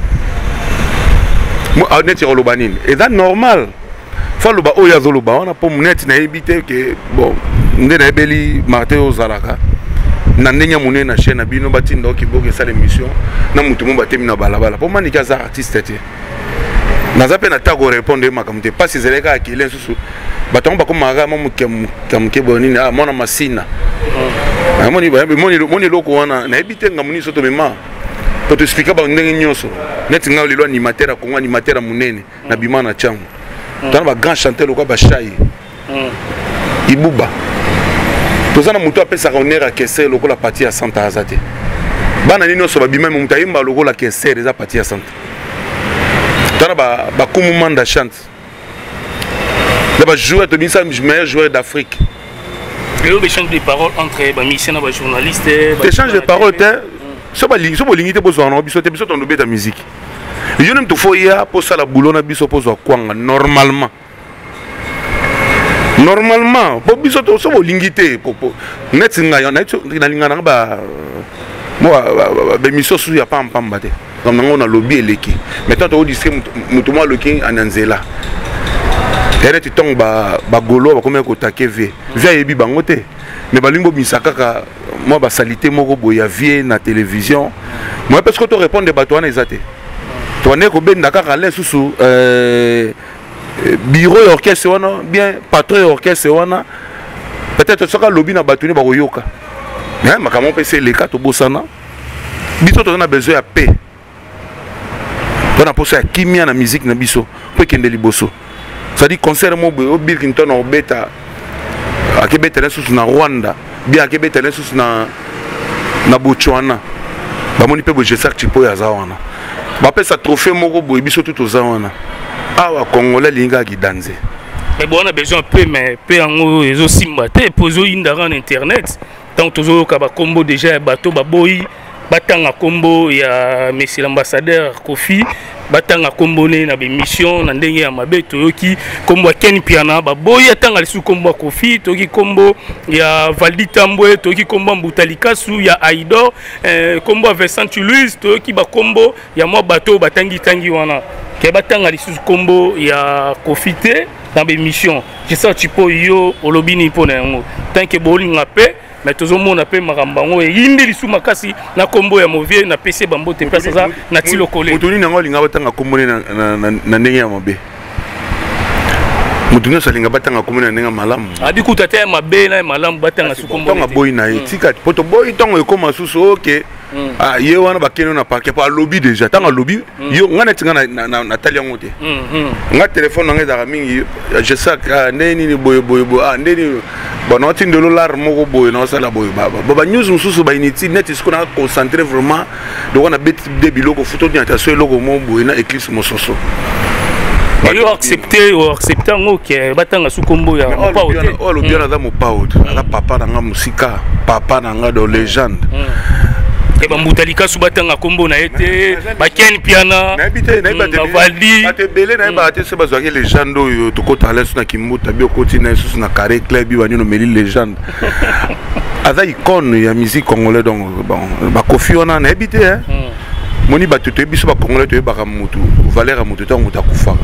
Speaker 1: moi honnête rolobanine et ça normal faut le ba oya zoloba on a pas monete na ebité que bon ndé na ebeli marté ozalaka na ndenya monene na chaîne na bino batindo ki boke ça l'émission na mutu mo batemi na balabala pour Manike za artiste té naza pe na tago répondre makamte pas si zeleka akile susu batongo ba komaka mo muke bonini ah mona masina ah moni moni moni loko wana na ebité ngamuni soto mema to te expliquer ba ndenge nyonso net nga lelo animateur a kongo animateur munene na bimana changu tana ba grand chanteur lokwa ba shai ibuba tozana mutu apesa honneur a kese loko la partie ya Santa Azate bana nino so ba bima mutu ayimba loko la kese des partie ya Santa tana ba ba kumumanda chante là ba joueur de bisa meilleur joueur d'Afrique
Speaker 2: et on échange des paroles entre ba musicien et ba journaliste
Speaker 1: échange des paroles so ba lingi so bo lingi te bozo na biso te biso to ndobeta musique yo nem to foya pour ça la boulot na biso pozo kwanga normalement normalement po biso to so bo lingi te popo net nga yo na na linga na ba mo ba miso su ya pam pam bate comme on a lobby eleki maintenant to di mutu mo loki ananzela ere ti tong ba ba golo ba komé ko takevé via yebi bangote mais balingo misaka moi ba salité moko boya vie na télévision moi parce que tu réponds des bateaux na ezate to ne ko benda kaka le susu euh bureau orchestre wana bien patron orchestre wana peut-être soka lobby na bateau ni ba koyoka mais makamo pese les quatre bosana biso to na besoin ya paix to na posa kimia na musique na biso po kende liboso ça dit concert mo bo Bill Clinton o beta akebeta na susu na Rwanda bien akebeta na susu na na Botswana ba moni pe bo Jessak Chipo ya zawana ba pesa trophée moko bo biso tout ozawana awa congolais linga ki danze
Speaker 2: mais bon on a besoin peu mais peu en ezo simba te pozo indara en internet tant tozo ka ba combo déjà bateau ba boyi batanga combo ya monsieur l'ambassadeur Kofi batanga combo na be mission na ndenge ya mabeto yoki combo Ken Piana ba boyi atanga lisu combo Kofi toki combo ya Valdi Tambwe toki combo Mbutalikasu ya Aidor eh, combo Vincent Louis toki ba combo ya mo bateau batangi tangi wana ke batanga lisu combo ya Kofi te na be mission je sais tu peux yo olobini pona yango tant que bolinga pe mais tout le monde a fait marambango et indi lisu makasi na kombo ya movie na pc bambo te place ça na tilo collé
Speaker 1: mutuni nango linga batanga kombo na na ndenge ya mabe mutuni salinga batanga kombo na ndenge malamu
Speaker 2: abi kutata mabe na malamu batanga su kombo
Speaker 1: tonga boy na etika poto boy tongo ekoma susu oke ah ye wana bakeno na parquet pa lobby déjà tanga lobby yo ngana tinga na na tali yango te nga téléphone nga za mingi je sais que ndeni ni boy boy boy ah ndeni bon on tinde dollar moko boy na sala boy baba baba news mususu ba initi net is qu'on a concentré vraiment donc on a bet de biloko photo d'orientation logo mo boy na éclipse mososo
Speaker 2: yo accepter ou accepter ngo ke batanga su kombo ya
Speaker 1: papa o lo bien na mo pao ala papa na nga musika papa na nga de légende
Speaker 2: et ba Mbutalika su batanga kombo na été ba Ken Piana
Speaker 1: na habité na ba
Speaker 2: Valdi
Speaker 1: ba te belé na ba te se ba zoaki légende yo to kota la su na kimuta bio koti na su na carré club bi wanyo no meli légende aza icône ya musique congolais donc bon ba Kofi ona na habité hein moni ba tuto biso ba congolais to ba mutu valeur ya mutu tango ta kufa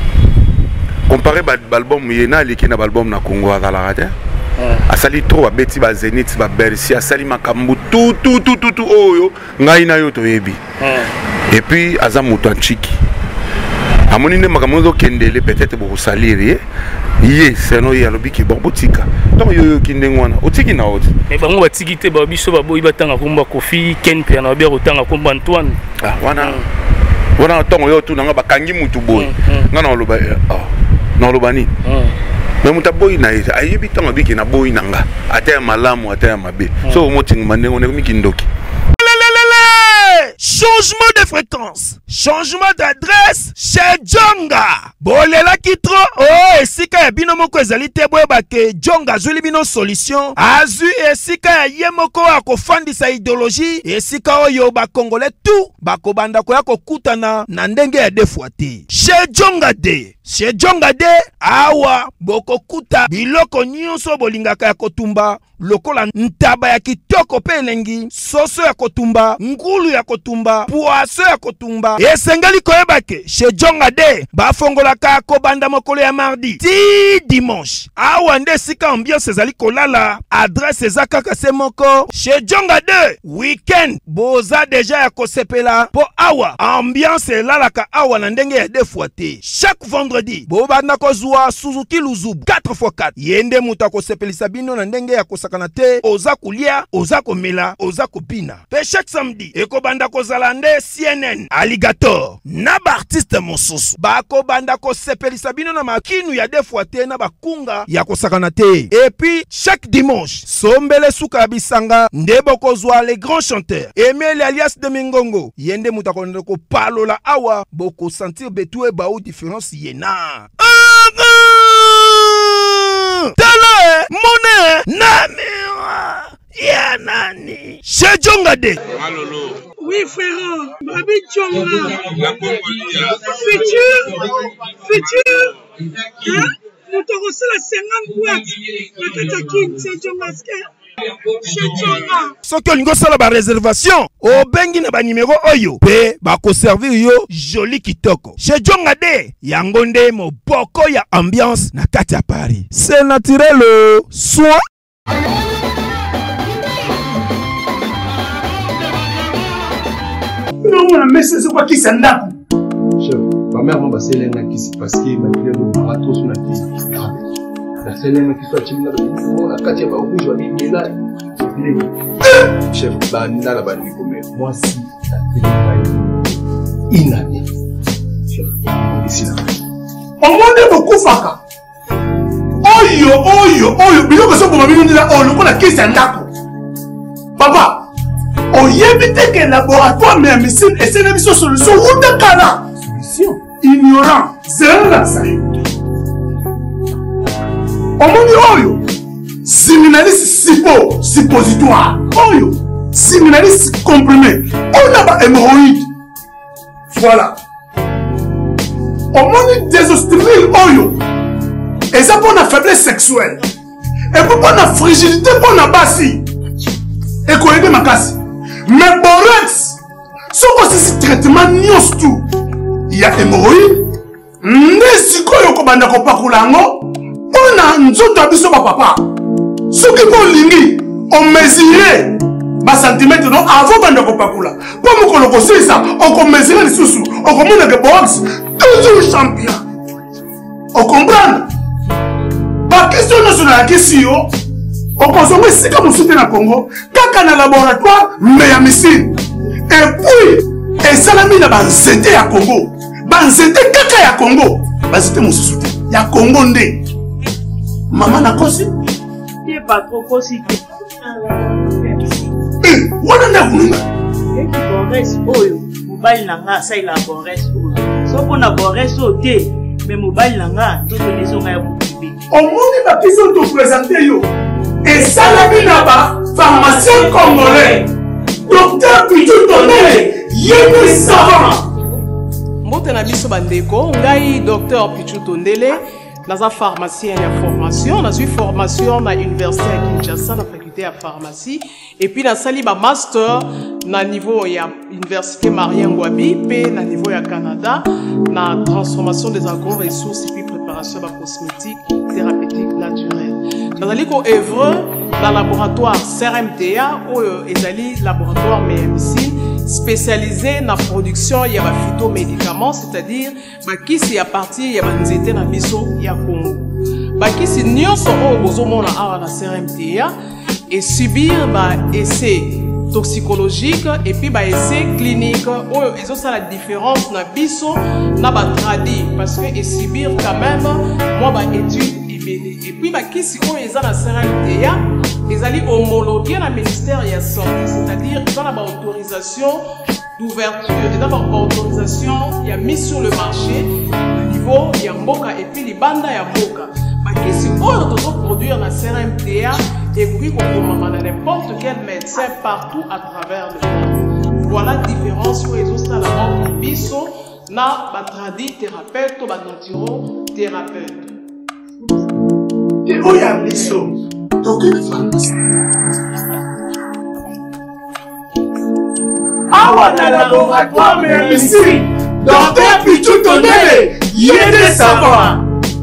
Speaker 1: comparé ba album yena liki na album na Congo azala te asali trop ba beti ba Zenith ba Bercy asali makambu tout tout tout tout oyo ngai na yo to yebi et puis aza mutu anchiki amoni ne makambu zo kendele peut-être bo salir ye seno ya lobiki bon botika donc yo kindengwana otiki na oti
Speaker 2: mais bango batiki te ba biso ba boyi batanga komba Kofi Ken Piana ba otanga komba Antoine
Speaker 1: ah wana wana tongo yo tu nanga bakangi mutu boy ngana loba ah na lobani mais muta boy na ita ayebi tongo biki na boy nanga ata malamu ata mabe so motinga manengo ne miki ndoki
Speaker 6: changement de fréquence, changement d'adresse chez Djonga. Bolela kitro, oh, esika ya bino moko ezali te boyeba ke Djonga azuli bino solution. Azu esika ya ye moko akofandisa idéologie, esika oyo ba Congolais tout bakobanda koya kokutana na ndenge ya defuate. Chez Djonga de, chez Djonga de, awa bokokuta biloko nyonso bolingaka ya kotumba. Lokola ntaba ya kitoko pe elengi, soso ya kotumba, ngulu ya kotumba, poaso ya kotumba. Esengeli koyeba ke chez Djonga de bafongolaka kobanda mokolo ya mardi ti dimanche. Awa nde sika ambiance ezali kolala, adresse eza kaka se moko. Chez Djonga de weekend boza deja ya kosepela po awa ambiance elalaka awa na ndenge ya defuate. Chaque vendredi bobanda kozwa Suzuki Luzubu quatre fois quatre. Yende muta kosepelisa bino na ndenge ya kosaka kanate, oza kulia, oza komela, oza kopina. Pe chaque samedi, eko banda ko zalande C N N, Alligator, na ba artiste mosusu. Bako banda ko sepelisa bino na makinu ya defuate na bakunga ya kosakanate. Et puis, chaque dimanche, sombele suka bisanga, ndebo kozwa les grands chanteurs. Emile alias de Mingongo, yende mutakonde ko palola awa, boko sentir betue ba ou différence yena. Tele, monnaie, namira, yanani. Chez Djonga de.
Speaker 10: Oui, frère, Babi Djonga. Futur, futur, hein? Nous t'aurons la cinquante boîtes. La Katakine, c'est Djonga.
Speaker 6: Soki olingo sala ba réservation, o bengi na ba numéro oyo pe ba ko servir yo joli kitoko. Chez Djonga de yango nde moboko ya ambiance na kati ya Paris. C'est naturel soit
Speaker 4: non on a mis c'est quoi qui s'en a.
Speaker 9: Chef, ma mère m'a passé l'un qui s'est passé ma fille de marathon sur la télé. La scène qui soit timide la Katia va rouge va aller là. Chef, bah nina la bande comme moi si la télé inane. Chef, ici là.
Speaker 4: On m'a beaucoup faka. Oyo oyo oyo biloko so pour mabino ndila o lokola kisa ndako. Papa, oyebite que laboratoire mais médecine et c'est une solution ou de kala. Solution ignorant, zéro la ça. Omoni oyo séminaliste sipo suppositoire oyo séminaliste comprimé on a ba hémorroïde voilà omoni désostérile oyo et ça pour la faiblesse sexuelle et pour la fragilité pour la basi et qu'on aide makasi mais borex sauf que c'est traitement nyos tout il y a hémorroïde ndesi koyo ko banda ko pakulango on a nzoto abiso ba papa soki ko lingi on mesurer ba centimètre non avant banda ko pakula po mokolo ko sisa on ko mesurer les sous on ko mona que box toujours champion on comprend ba question nationale question on consomme sika musute na Congo kaka na laboratoire mais ya missile et puis et salami na ba nzete ya Congo ba nzete kaka ya Congo ba nzete musute ya Congo nde maman na kosi
Speaker 10: il pas trop kosi
Speaker 4: eh wana na kununga
Speaker 10: et qui borès oyo mobile nanga ça il a borès oyo so pona borès oté mais mobile nanga to to nezonga ya bubibi
Speaker 4: omoni ba kiso to présenter yo et salami na ba pharmacien congolais docteur Pichu Tondele yémi savant
Speaker 11: mbote na biso bandeko ngai docteur Pichu Tondele naza pharmacien ya formation nazwi formation na université ya Kinshasa na faculté ya pharmacie et puis nasali ba master na niveau ya université Marien Ngouabi pe na niveau ya Canada na transformation des agro-ressources et puis préparation de cosmétiques thérapeutiques naturelles. Nazali ko œuvre dans laboratoire C R M T A ou ezali laboratoire médecine spécialisé dans la production ya ba phytomédicaments, c'est-à-dire ba kisi ya partie ya banzete na biso ya Congo. Ba kisi nyonso o bozomona awa na C R M T A et subir ba essai toxicologique et puis ba essai clinique oyo ezo ça la différence na biso na ba tradi parce que et subir quand même moi ba étude ibele et puis ba kisi oyo eza na C R M T A ezali homologué na ministère ya santé, c'est-à-dire ils ont la autorisation d'ouverture et d'abord autorisation, il y a mis sur le marché le niveau il y a mboka et puis les bandes il y a mboka. Qui si on doit produire la C R M T A et puis on peut n'importe quel médecin partout à travers le monde. Voilà la différence sur les autres à la mort biso na batradi thérapeute ou batantiro thérapeute.
Speaker 6: Et où y a biso? Donc awa na laboratoire mais ici docteur Pichu Tondele yede savoir.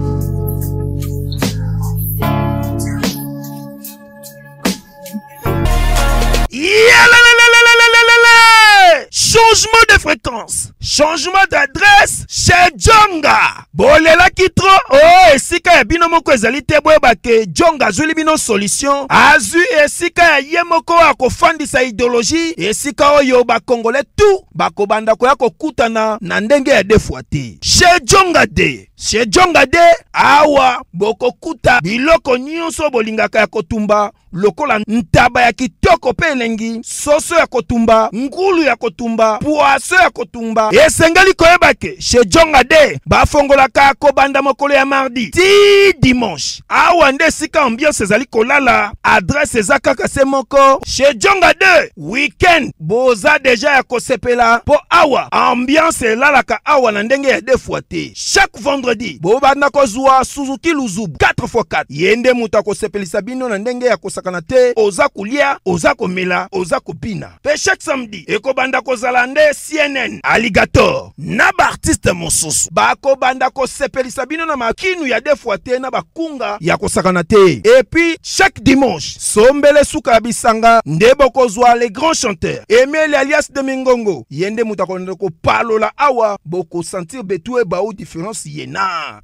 Speaker 5: Changement de fréquence, changement d'adresse chez Djonga. Bolela kitro, oh, esika ya bino moko ezali te boyeba ke Djonga azuli bino solution. Azu esika ya ye moko akofandisa idéologie, esika oyo ba Congolais tout bakobanda ko ya kokutana na ndenge ya defuate. Chez Djonga de, chez Djonga de awa bokokuta biloko nyonso bolingaka ya kotumba. Lokola ntaba ya kitoko pe elengi, soso ya kotumba, ngulu ya kotumba, poaso ya kotumba. Esengeli koyebake chez Djonga de bafongolaka kobanda mokolo ya mardi ti dimanche. Awa nde sika ambiance ezali kolala, adresse eza kaka se moko. Chez Djonga de weekend boza deja ya kosepela po awa ambiance elalaka awa na ndenge ya defuate. Chaque vendredi bobanda kozwa Suzuki Luzubu quatre fois quatre. Yende muta kosepelisa bino na ndenge ya kosaka te oza kulia, oza komela, oza kopina. Pe chaque samedi ekobanda kozala nde C N N Alligator na ba artiste mosusu bako banda ko sepelisa bino na makinu ya defuate na bakunga ya kosakana te. Et puis chaque dimanche sombele suka bisanga nde bokozwa les grands chanteurs Emile alias de Mingongo yende mutakonde ko palola awa boko sentir betue ba ou différence yena.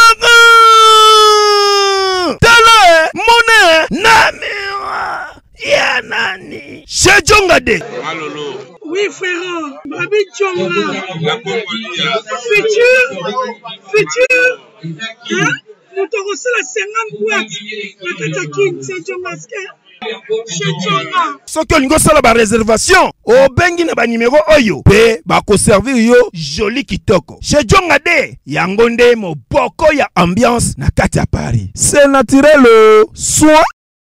Speaker 5: Tala mone namira ya nani chez Djonga de.
Speaker 12: Oui frère, Babi Djonga. Futur, futur. Hein? Nous te reçons la cinquante boîtes. La Katakin, c'est Djonga. Chez Djonga.
Speaker 5: Soki olingo sala ba réservation, o bengi na ba numéro oyo pe ba ko servir yo joli kitoko. Chez Djonga de yango nde moboko ya ambiance na kati ya Paris. C'est naturel soin.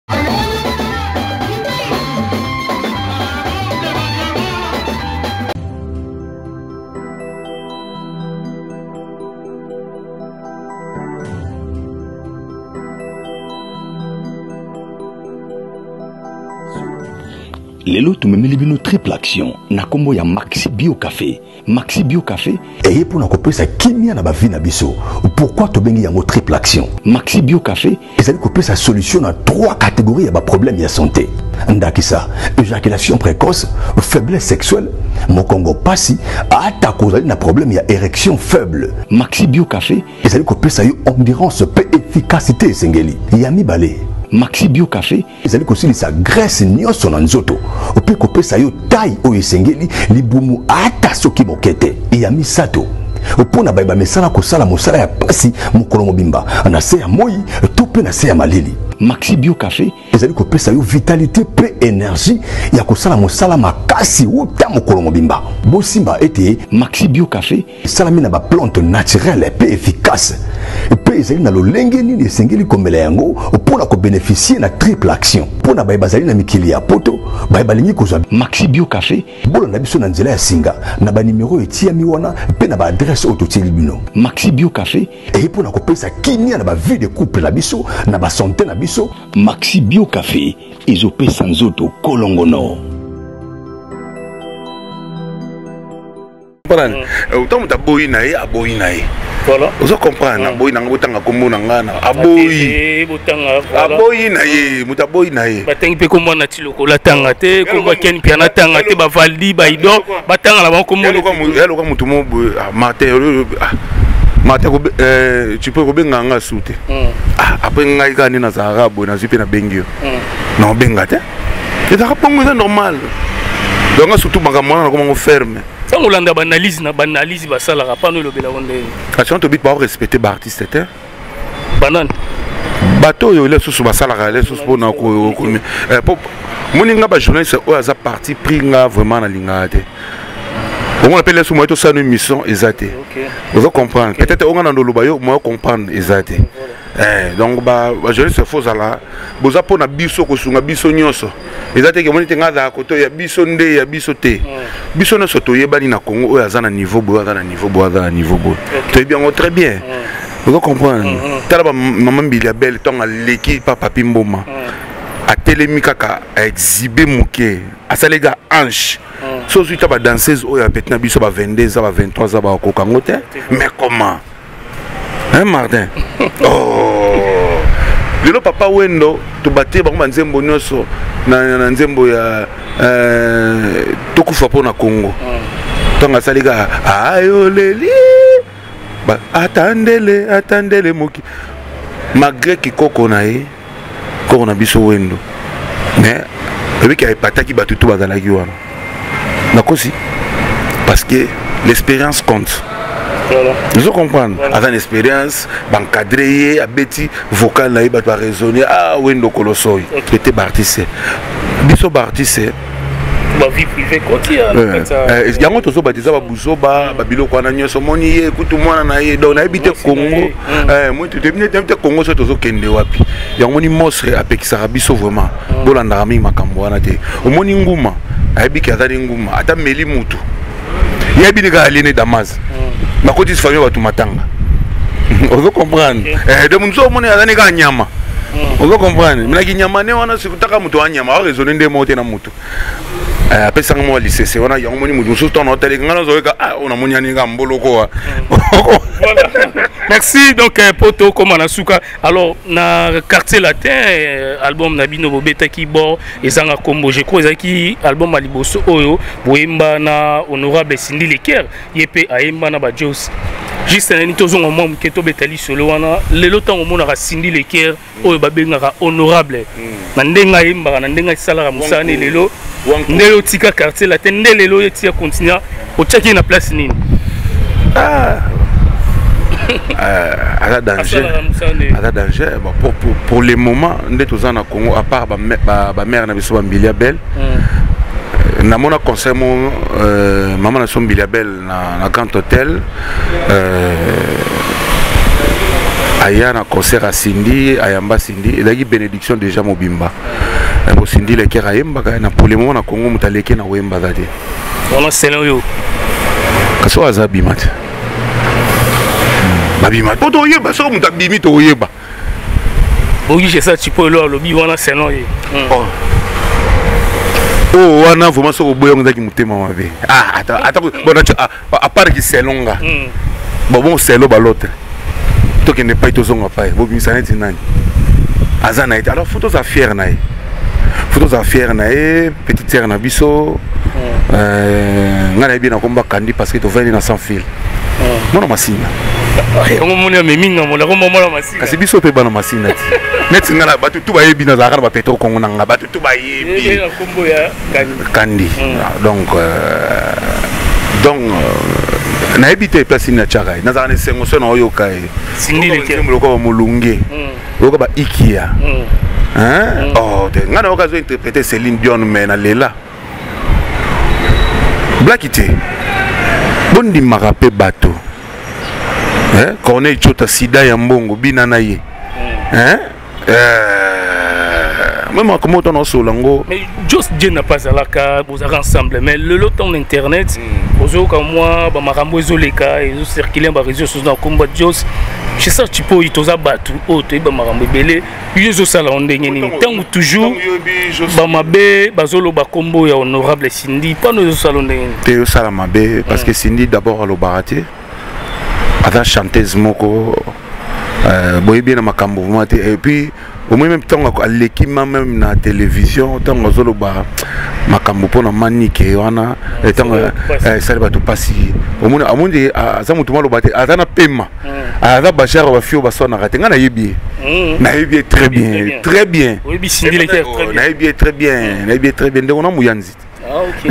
Speaker 13: Lelo tumemeli bino triple action na kombo ya Maxi Bio Café. Maxi Bio Café et pour na kopesa kimia na ba vie na biso. Pourquoi to bengi yango triple action? Maxi Bio Café ezali kopesa solution na trois catégories ya ba problème ya santé. Ndakisa, éjaculation précoce, faiblesse sexuelle, mokongo pasi, ata kozali na problème ya érection faible. Maxi Bio Café ezali kopesa yo endurance pe efficacité sengeli. Yami balé. Maxi Bio Café ezali kosilisa graisse nyonso na nzoto ope kopesa yo taille oyo esengeli libumu ata soki mokete ya misato opona bayeba mesala kosala mosala ya pasi mokolo mobimba na se ya moi to pe na se ya malili. Maxi Bio Café ezali kopesa yo vitalité pe énergie ya kosala mosala makasi uta mokolo mobimba. Bosimba ete Maxi Bio Café salami na ba plante naturelle pe efficace pe ezali na lolenge nini esengeli komela yango opona ko bénéficier na triple action pona bayeba zali na mikili ya poto bayeba lingi kozwa Maxi Bio Café bolo na biso na nzela ya singa na ba numéro etiami wana pe na ba adresse ototili bino. Maxi Bio Café et pona kopesa kimia na ba vie de couple na biso na ba santé na biso. Maxi Bio Café ezopesa nzoto kolongono.
Speaker 1: Comprendre autant muta boyi na ye aboyi na ye. Voilà. Vous comprenez, aboyi na ngotanga kombo na ngana aboyi
Speaker 2: botanga
Speaker 1: aboyi na ye muta boyi na ye
Speaker 2: batangi pe kombo na tiloko la tanga te kombo ken piana tanga te ba valdi ba ido batanga la ba kombo
Speaker 1: le ko mutu mo Martin Martin euh tu peux kobenga nga soute ah après ngai ka ni na zarabo na zipe na bengio non benga te c'est ça pongo c'est normal donc surtout makamona na comment ferme.
Speaker 2: Quand on a analyse, na analyse, bah ça la rapane le bela onde.
Speaker 1: Attention, tu pas respecter les artistes, hein?
Speaker 2: Banane.
Speaker 1: Bateau, il est sous basa la galère, sous pour na ko ko. Pour moninga ba journaliste, o aza parti pris nga vraiment na lingate. on appelle les moyens ça une mission exacte. Vous comprendre. Peut-être on a dans le bayo moi comprendre exact. Eh donc bah je se faux là. Boza pona biso ko sunga biso nyoso. Exact que moni tenga za koto ya biso nde ya biso te. Biso na soto yebani na Congo o azana niveau bo azana niveau bo azana niveau bo. Très bien, très bien. Vous comprenez. Tala maman Bilia Belle tonga leki papa Pimboma. A telemi kaka a exhibé moké. A ça les gars hanche. So suite à danseuse ou ya petna biso ba vingt-deux ans ba vingt-trois ans ba ko kangote. Mais comment? Hein Martin? Oh. Lelo papa wendo to baté ba ngomba nzembo nyoso na na nzembo ya euh tokufa pona Congo. Tonga ça les gars ayo leli. Ba attendez-le, attendez-le moki. Malgré que koko na ye koko na biso wendo. Mais avec ay pataki batutu bazalaki wana. Nakosi parce que l'expérience compte. Voilà. Vous comprenez? Voilà. Avec l'expérience, encadrer, abeti vocal là, il va raisonner. Ah, wendo kolosoy. C'était Bartissé. Biso Bartissé.
Speaker 2: Ma vie privée continue.
Speaker 1: Il y a un autre baptisé à Bouzoba, Babilo Kwananyo, Somoni, écoute moi, on a habité Congo. Moi, tu es venu au Congo, c'est au Kende Wapi. Il y a un monstre à Pekisarabiso vraiment. Bolandarami Makamboana. Au Moninguma, à Ebikazari Nguma, à Tameli Moutou. Il y a des gars aliénés Damas. Ma côté de famille va tout m'attendre. On veut comprendre. De mon zoo, on est à la Nyama. On veut comprendre. Mais la Nyama, on a ce que tu as moutou à Nyama, on a raisonné des mots de Namoutou. Après ça, on a lycée, on a un moni sur ton hôtel, on a moni à Mbolo.
Speaker 2: Merci donc Poto comme Anasuka. Alors na quartier latin album Nabino Bobeta qui bord et Zanga Combo je crois qui album Aliboso Oyo Boemba na honorable Cindy Leker yepe aemba na ba Jos. Juste un nitozo ngom keto betali solo wana lelo tango mona ka Cindy Leker oyo babenga honorable. Na ndenga yemba na ndenga sala musane lelo ndelo tika quartier latin ndelo yetia continuer au tchaki na place nini.
Speaker 1: Ah Euh, à la danger, à la danger. Bon, pour, pour, pour les moments, nous sommes au Congo, à part ma mère, nous sommes Bilia Belle. Nous avons un concert, maman nous sommes Bilia Belle dans un grand hôtel. Il y a un concert à Cindy, à Yamba Cindy, et il y a une bénédiction déjà Mobimba. Pour Cindy, les Kera Yamba, pour les moments, au Congo, nous sommes allés à Yamba.
Speaker 2: On a scénario.
Speaker 1: Qu'est-ce que ça bimat? Babima, pour toi, bah ça, on t'a bimi toi, bah.
Speaker 2: Oui, c'est ça, tu peux le lobby, on a scénario.
Speaker 1: Oh, oh, on a vraiment ça au bout, on a qui monté ma vie. Ah, attends, attends, bon, à part qui c'est long, là. Bon, bon, c'est l'eau, bah l'autre. Toi qui n'es pas été aux ongles, pas. Bon, ça n'est pas. Azana été. Alors, photos à fier, naï. Photos à fier, naï. Petite sœur Nabiso. Euh, on a bien un combat candy parce que tu vas venir sans fil. Moi, on m'a signé.
Speaker 2: On m'a mis un moment, on m'a signé.
Speaker 1: C'est biso pe bana masina ti. Net ngala batu tu ba yebi na zakara ba peto ko ngana batu tu ba yebi. Kandi. Donc donc na ebité place na chaka. Na zakane sengo so na oyo kai.
Speaker 2: Sindi le ke
Speaker 1: mo ko mulunge. Ko ba ikia. Hein? Oh, de ngana okazo interpréter Céline Dion mais na lela. Blackité. Bondi marape bateau. Hein? Quand on est chota sida ya mbongo binana ye. Hein? Euh même comment on a solango.
Speaker 2: Mais juste Dieu n'a pas à la cas vous ensemble mais le lot en internet aux comme moi ba makambo ezoleka et circuler ba réseaux sociaux na combat Dios. C'est ça tu peux itoza batu oto ba makambo belé yezo sala ondenge ni tangu toujours ba mabe bazolo ba combo ya honorable Cindy pas nous sala ondenge.
Speaker 1: Te sala mabe parce que Cindy d'abord le baraté. Ada chanteuse moko euh boy bien makambo mate et puis au même temps à l'équipe même na télévision tant ngozolo ba makambo pona manike wana et tant euh ça va tout passer au monde au monde aza mutu malo bate azana pema aza bachar ba fio ba sona ratenga na yebi na yebi très bien très bien
Speaker 2: oui bi Cindy le cœur très bien
Speaker 1: na yebi très bien na yebi très bien ndeko na muyanzi
Speaker 2: ah OK.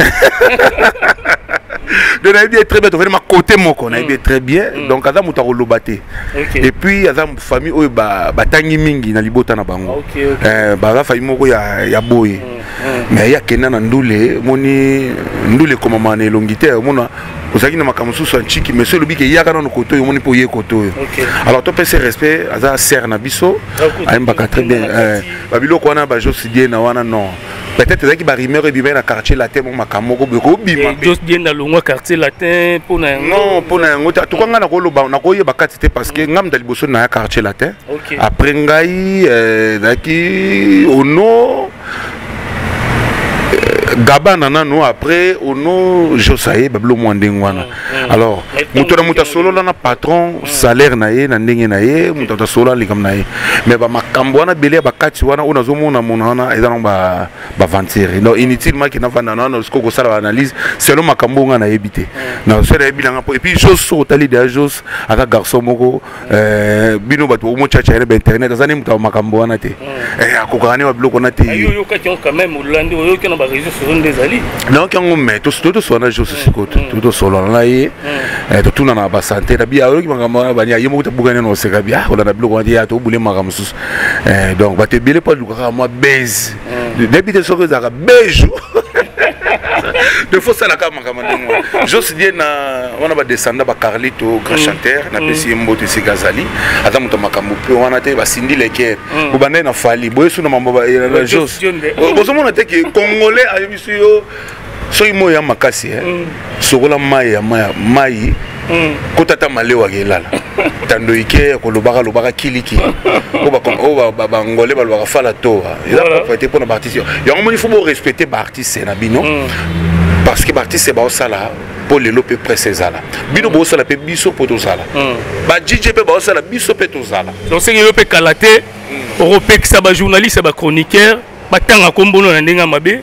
Speaker 1: Donc on a bien très bien, on ma côté moko, on a bien très bien. Donc Adam muta rolobaté. Et puis Adam famille oyo ba batangi mingi na libota na bango. Eh ba la famille moko ya ya boy. Mais ya kena na ndule moni ndule comme mané longité mona ozalaki na makambo mosusu anchiki mais so elobi ke yaka nano koto oyo omoni mpo oye koto oyo alors topesa respect aza ser na biso ayembaka très bien babiloko wana bajosidie na wana non peut-être ezalaki barimeur ebima na quartier latin mo makambo moko boyoko obima
Speaker 2: josdie na longwa quartier latin mpona yango
Speaker 1: non mpona yango te atuka ngai nakoloba nakoyeba kati te parce que ngai muta liboso na ya quartier latin après ngai ezalaki ono Gabana nano après ono Josaye bablo mwandeng wana alors muto na muta solo na patron salaire na ye na ndenge na ye muto ta solo likam na ye mais ba makambo wana belé ba kati wana ona zo mona mona wana ezana ba ba ventire non inutilement ki na vanda na sko ko sala analyse selon makambo nga na yebité na so na yebila ngapo et puis jos so tali de jos aka garçon moko euh bino bato o mo chacha na internet azani muta makambo wana te eh akokani ba bloko na te
Speaker 2: ayo yo ka quand même olandi oyo ke na ba réseaux
Speaker 1: non quand on met tout tout sur la chose c'est quoi tout sur là et tout na ba santé na bia oki mangama banya yemo ta bugana no se kabia ola na biloko ya to bule magam sus donc ba te bile pas luka moi base depuis de so que ça beige de fois ça la kama kama ndemo juste bien na wana ba descendre ba Carlito grand chanteur na pesi mbote se Gazali ata muto makambo pe wana te ba sindi leke bo bana na fali boye suna mambo ba la chose bozo mona te que congolais a biso yo so imo ya makasi eh sokola mai ya mai kotata malewa kelala tando ike ko lobaka lobaka kiliki ko ba ko ba ba ngolé ba lobaka fala to eza propriété pour na artiste yo ngomoni faut respecter ba artiste na bino parce que ba artiste ba osala pour les lopé précésala bino bo osala pe biso po to sala ba D J pe ba osala biso pe to sala
Speaker 2: donc c'est que pe kalaté européen qui ça ba journaliste ba chroniqueur ba tanga kombono na ndenga mabe.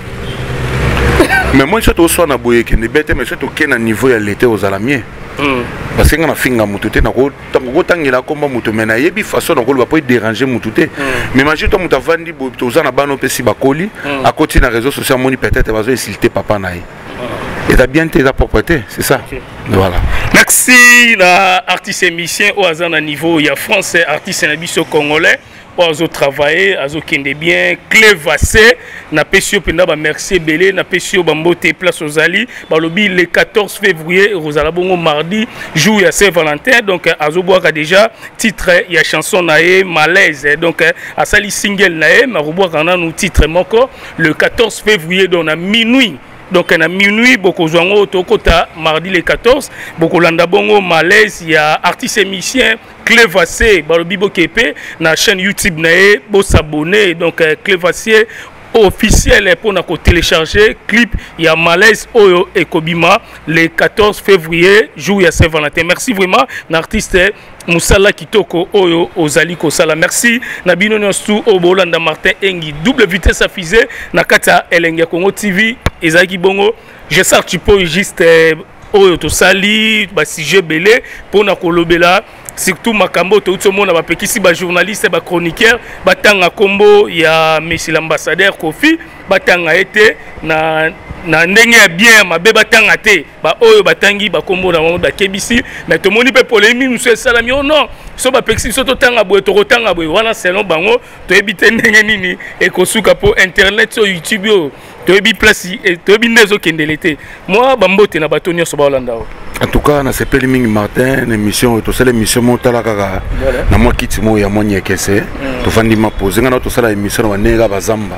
Speaker 1: Mais moi je suis aussi na boye que ne bête mais surtout que na niveau ya l'été aux alamiers parce que na finga mututé na ko tango tangela komba mutu mena yebi façon na ko ba pas déranger mututé mais imagine toi muta vandi bo toza na bano pesi bakoli à côté na réseaux sociaux moni peut-être bazo insulter papa na ye et t'as bien tes propriétés c'est ça voilà
Speaker 2: merci la artiste émission au azana niveau ya français artiste na biso congolais ozo travailler azo kende bien clévassé na pesio penda ba merci belé na pesio bambote place ozali balobi le quatorze février rozala bongo mardi jour ya Saint-Valentin donc azo boaka déjà titre ya chanson nae malaise donc asali single nae maruboaka na nous titre moko le quatorze février donc à minuit. Donc à minuit, beaucoup de tokota mardi le quatorze, beaucoup landa bongo malaise, il y a artiste émission Clévassé, balobibo kepe, na chaîne YouTube nae, bo s'abonner donc Clévassé officiel pour na télécharger clip il y a malaise oyo et kobima le quatorze février jour ya Saint-Valentin. Merci vraiment l'artiste Moussala Kitoko oyo ozali ko sala. Merci na bino nyosu obolanda Martin Engi double vitesse à fusée na kata Elenge Congo T V ezaki bongo je sors tu peux juste oyo to sali ba sujet belé pour na kolobela surtout makambo to utsomona ba pekisi ba journaliste ba chroniqueur batanga kombo ya monsieur l'ambassadeur Kofi batanga été na na ndenge ya bien mabe batanga te ba oyo batangi ba kombo na mo ba kebisi mais to moni pe polémique nous salami oh non so ba pekisi so to tanga boye to kotanga boye wana selon bango to ebite ndenge nini e kosuka po internet so YouTube yo to ebi place to ebi nezo kendelete moi bambote na batonio so ba Holanda.
Speaker 1: En tout cas, na sepeli mingi Martin, une émission, to sala émission motala kaka na moi kiti mo ya monye kese, to fandi ma pose ngana to sala émission wa nega bazamba.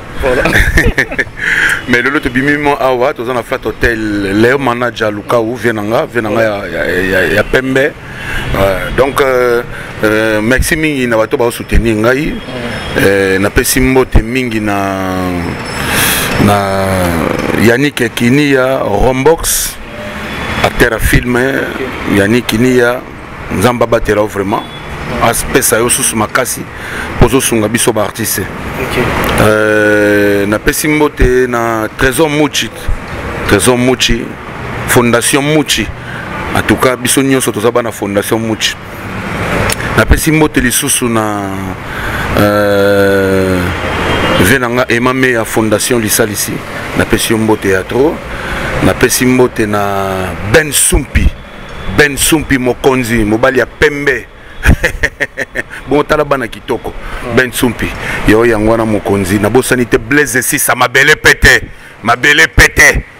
Speaker 1: Mais le lot bimi mo awa to zana flat hotel le manager Lukau venanga venanga ya ya ya pembe. Donc euh merci mingi na bato ba soutenir ngai. Euh na pesi mbote mingi na na Yannick Kinia Rombox acteur à film Yannick Kinia Nzamba batera vraiment aspect ça yo sous makasi pozo sunga biso ba artiste euh na pesi mbote na Trésor Muchi Trésor Muchi Fondation Muchi en tout cas biso nyonso tozaba na Fondation Muchi na pesi mbote lisusu na euh venanga emame ya Fondation Lisalisi na pesi mbote ya trop na pesi mbote na Ben Sumpi Ben Sumpi mokonzi mobali ya pembe bon tala bana kitoko Ben Sumpi yo yango na mokonzi na bosani te Blaise six mabele pété mabele pété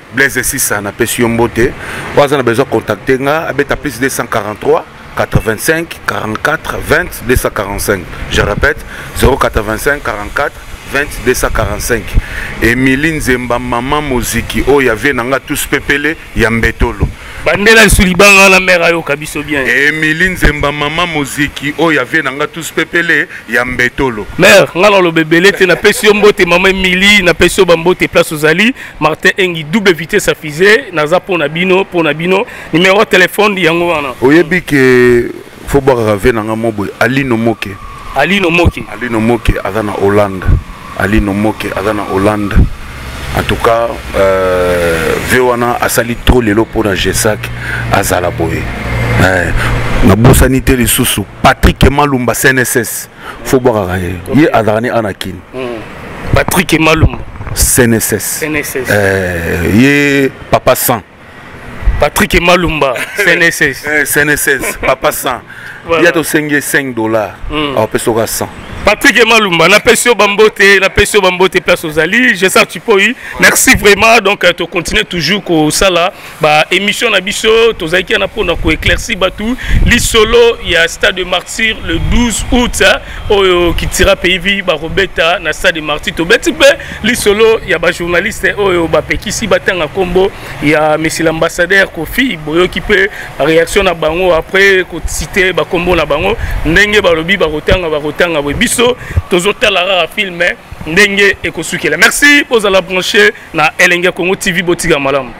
Speaker 1: Blaise Sissa na pesi yombote waza na besoin contacter nga abeta plus deux cent quarante-trois quatre-vingt-cinq quarante-quatre vingt deux cent quarante-cinq. Je répète zéro quatre-vingt-cinq quarante-quatre vingt deux cent quarante-cinq. Emilie Nzemba Mama Moziki o ya vie nanga tous pepele ya mbetolo
Speaker 2: bandela sulibanga na mère ayo kabiso bien.
Speaker 1: Emilie Nzemba Mama Moziki o ya vie nanga tous pepele ya mbetolo
Speaker 2: mère ngala lo bebele te na pesio mbote mama Emilie na pesio bambote place ozali Martin Engi double vitesse affiché na za pona bino pona bino numéro téléphone yango wana
Speaker 1: oyebi ke faut boire rave nanga mobo Ali Nomoke
Speaker 2: Ali Nomoke
Speaker 1: Ali Nomoke azana Hollande Ali Nomoke azana Hollande. En tout cas, euh, Vewana a sali trop les lots pour la G S A C à Zalaboé. Na bosanité les sous Patrick Malumba C N S S. Faut boire à y a Adrani Anakin.
Speaker 2: Patrick Malumba
Speaker 1: C N S S.
Speaker 2: C N S S.
Speaker 1: Euh, y Papa San.
Speaker 2: Patrick Malumba C N S S.
Speaker 1: C N S S. Papa San. Il y a cinq dollars. On peut se cent.
Speaker 2: Patrick Malumba, na pesio bambote, na pesio bambote place aux Ali, je sais tu peux. Merci vraiment donc tu continues toujours ko sala ba émission na biso to zaiki na pona ko éclairci batou li solo il y a stade de Martyr le douze août oyo qui tira pays vi ba Robeta na stade de Martyr to beti pe li solo il y a ba journaliste oyo ba pekisi batanga kombo il y a monsieur l'ambassadeur Kofi boyo qui peut réaction na bango après ko citer ba kombo na bango ndenge ba lobi ba rotanga ba rotanga biso tozotala film ndenge ekosukela. Merci pour la brancher na Elenge Congo T V botiga malam.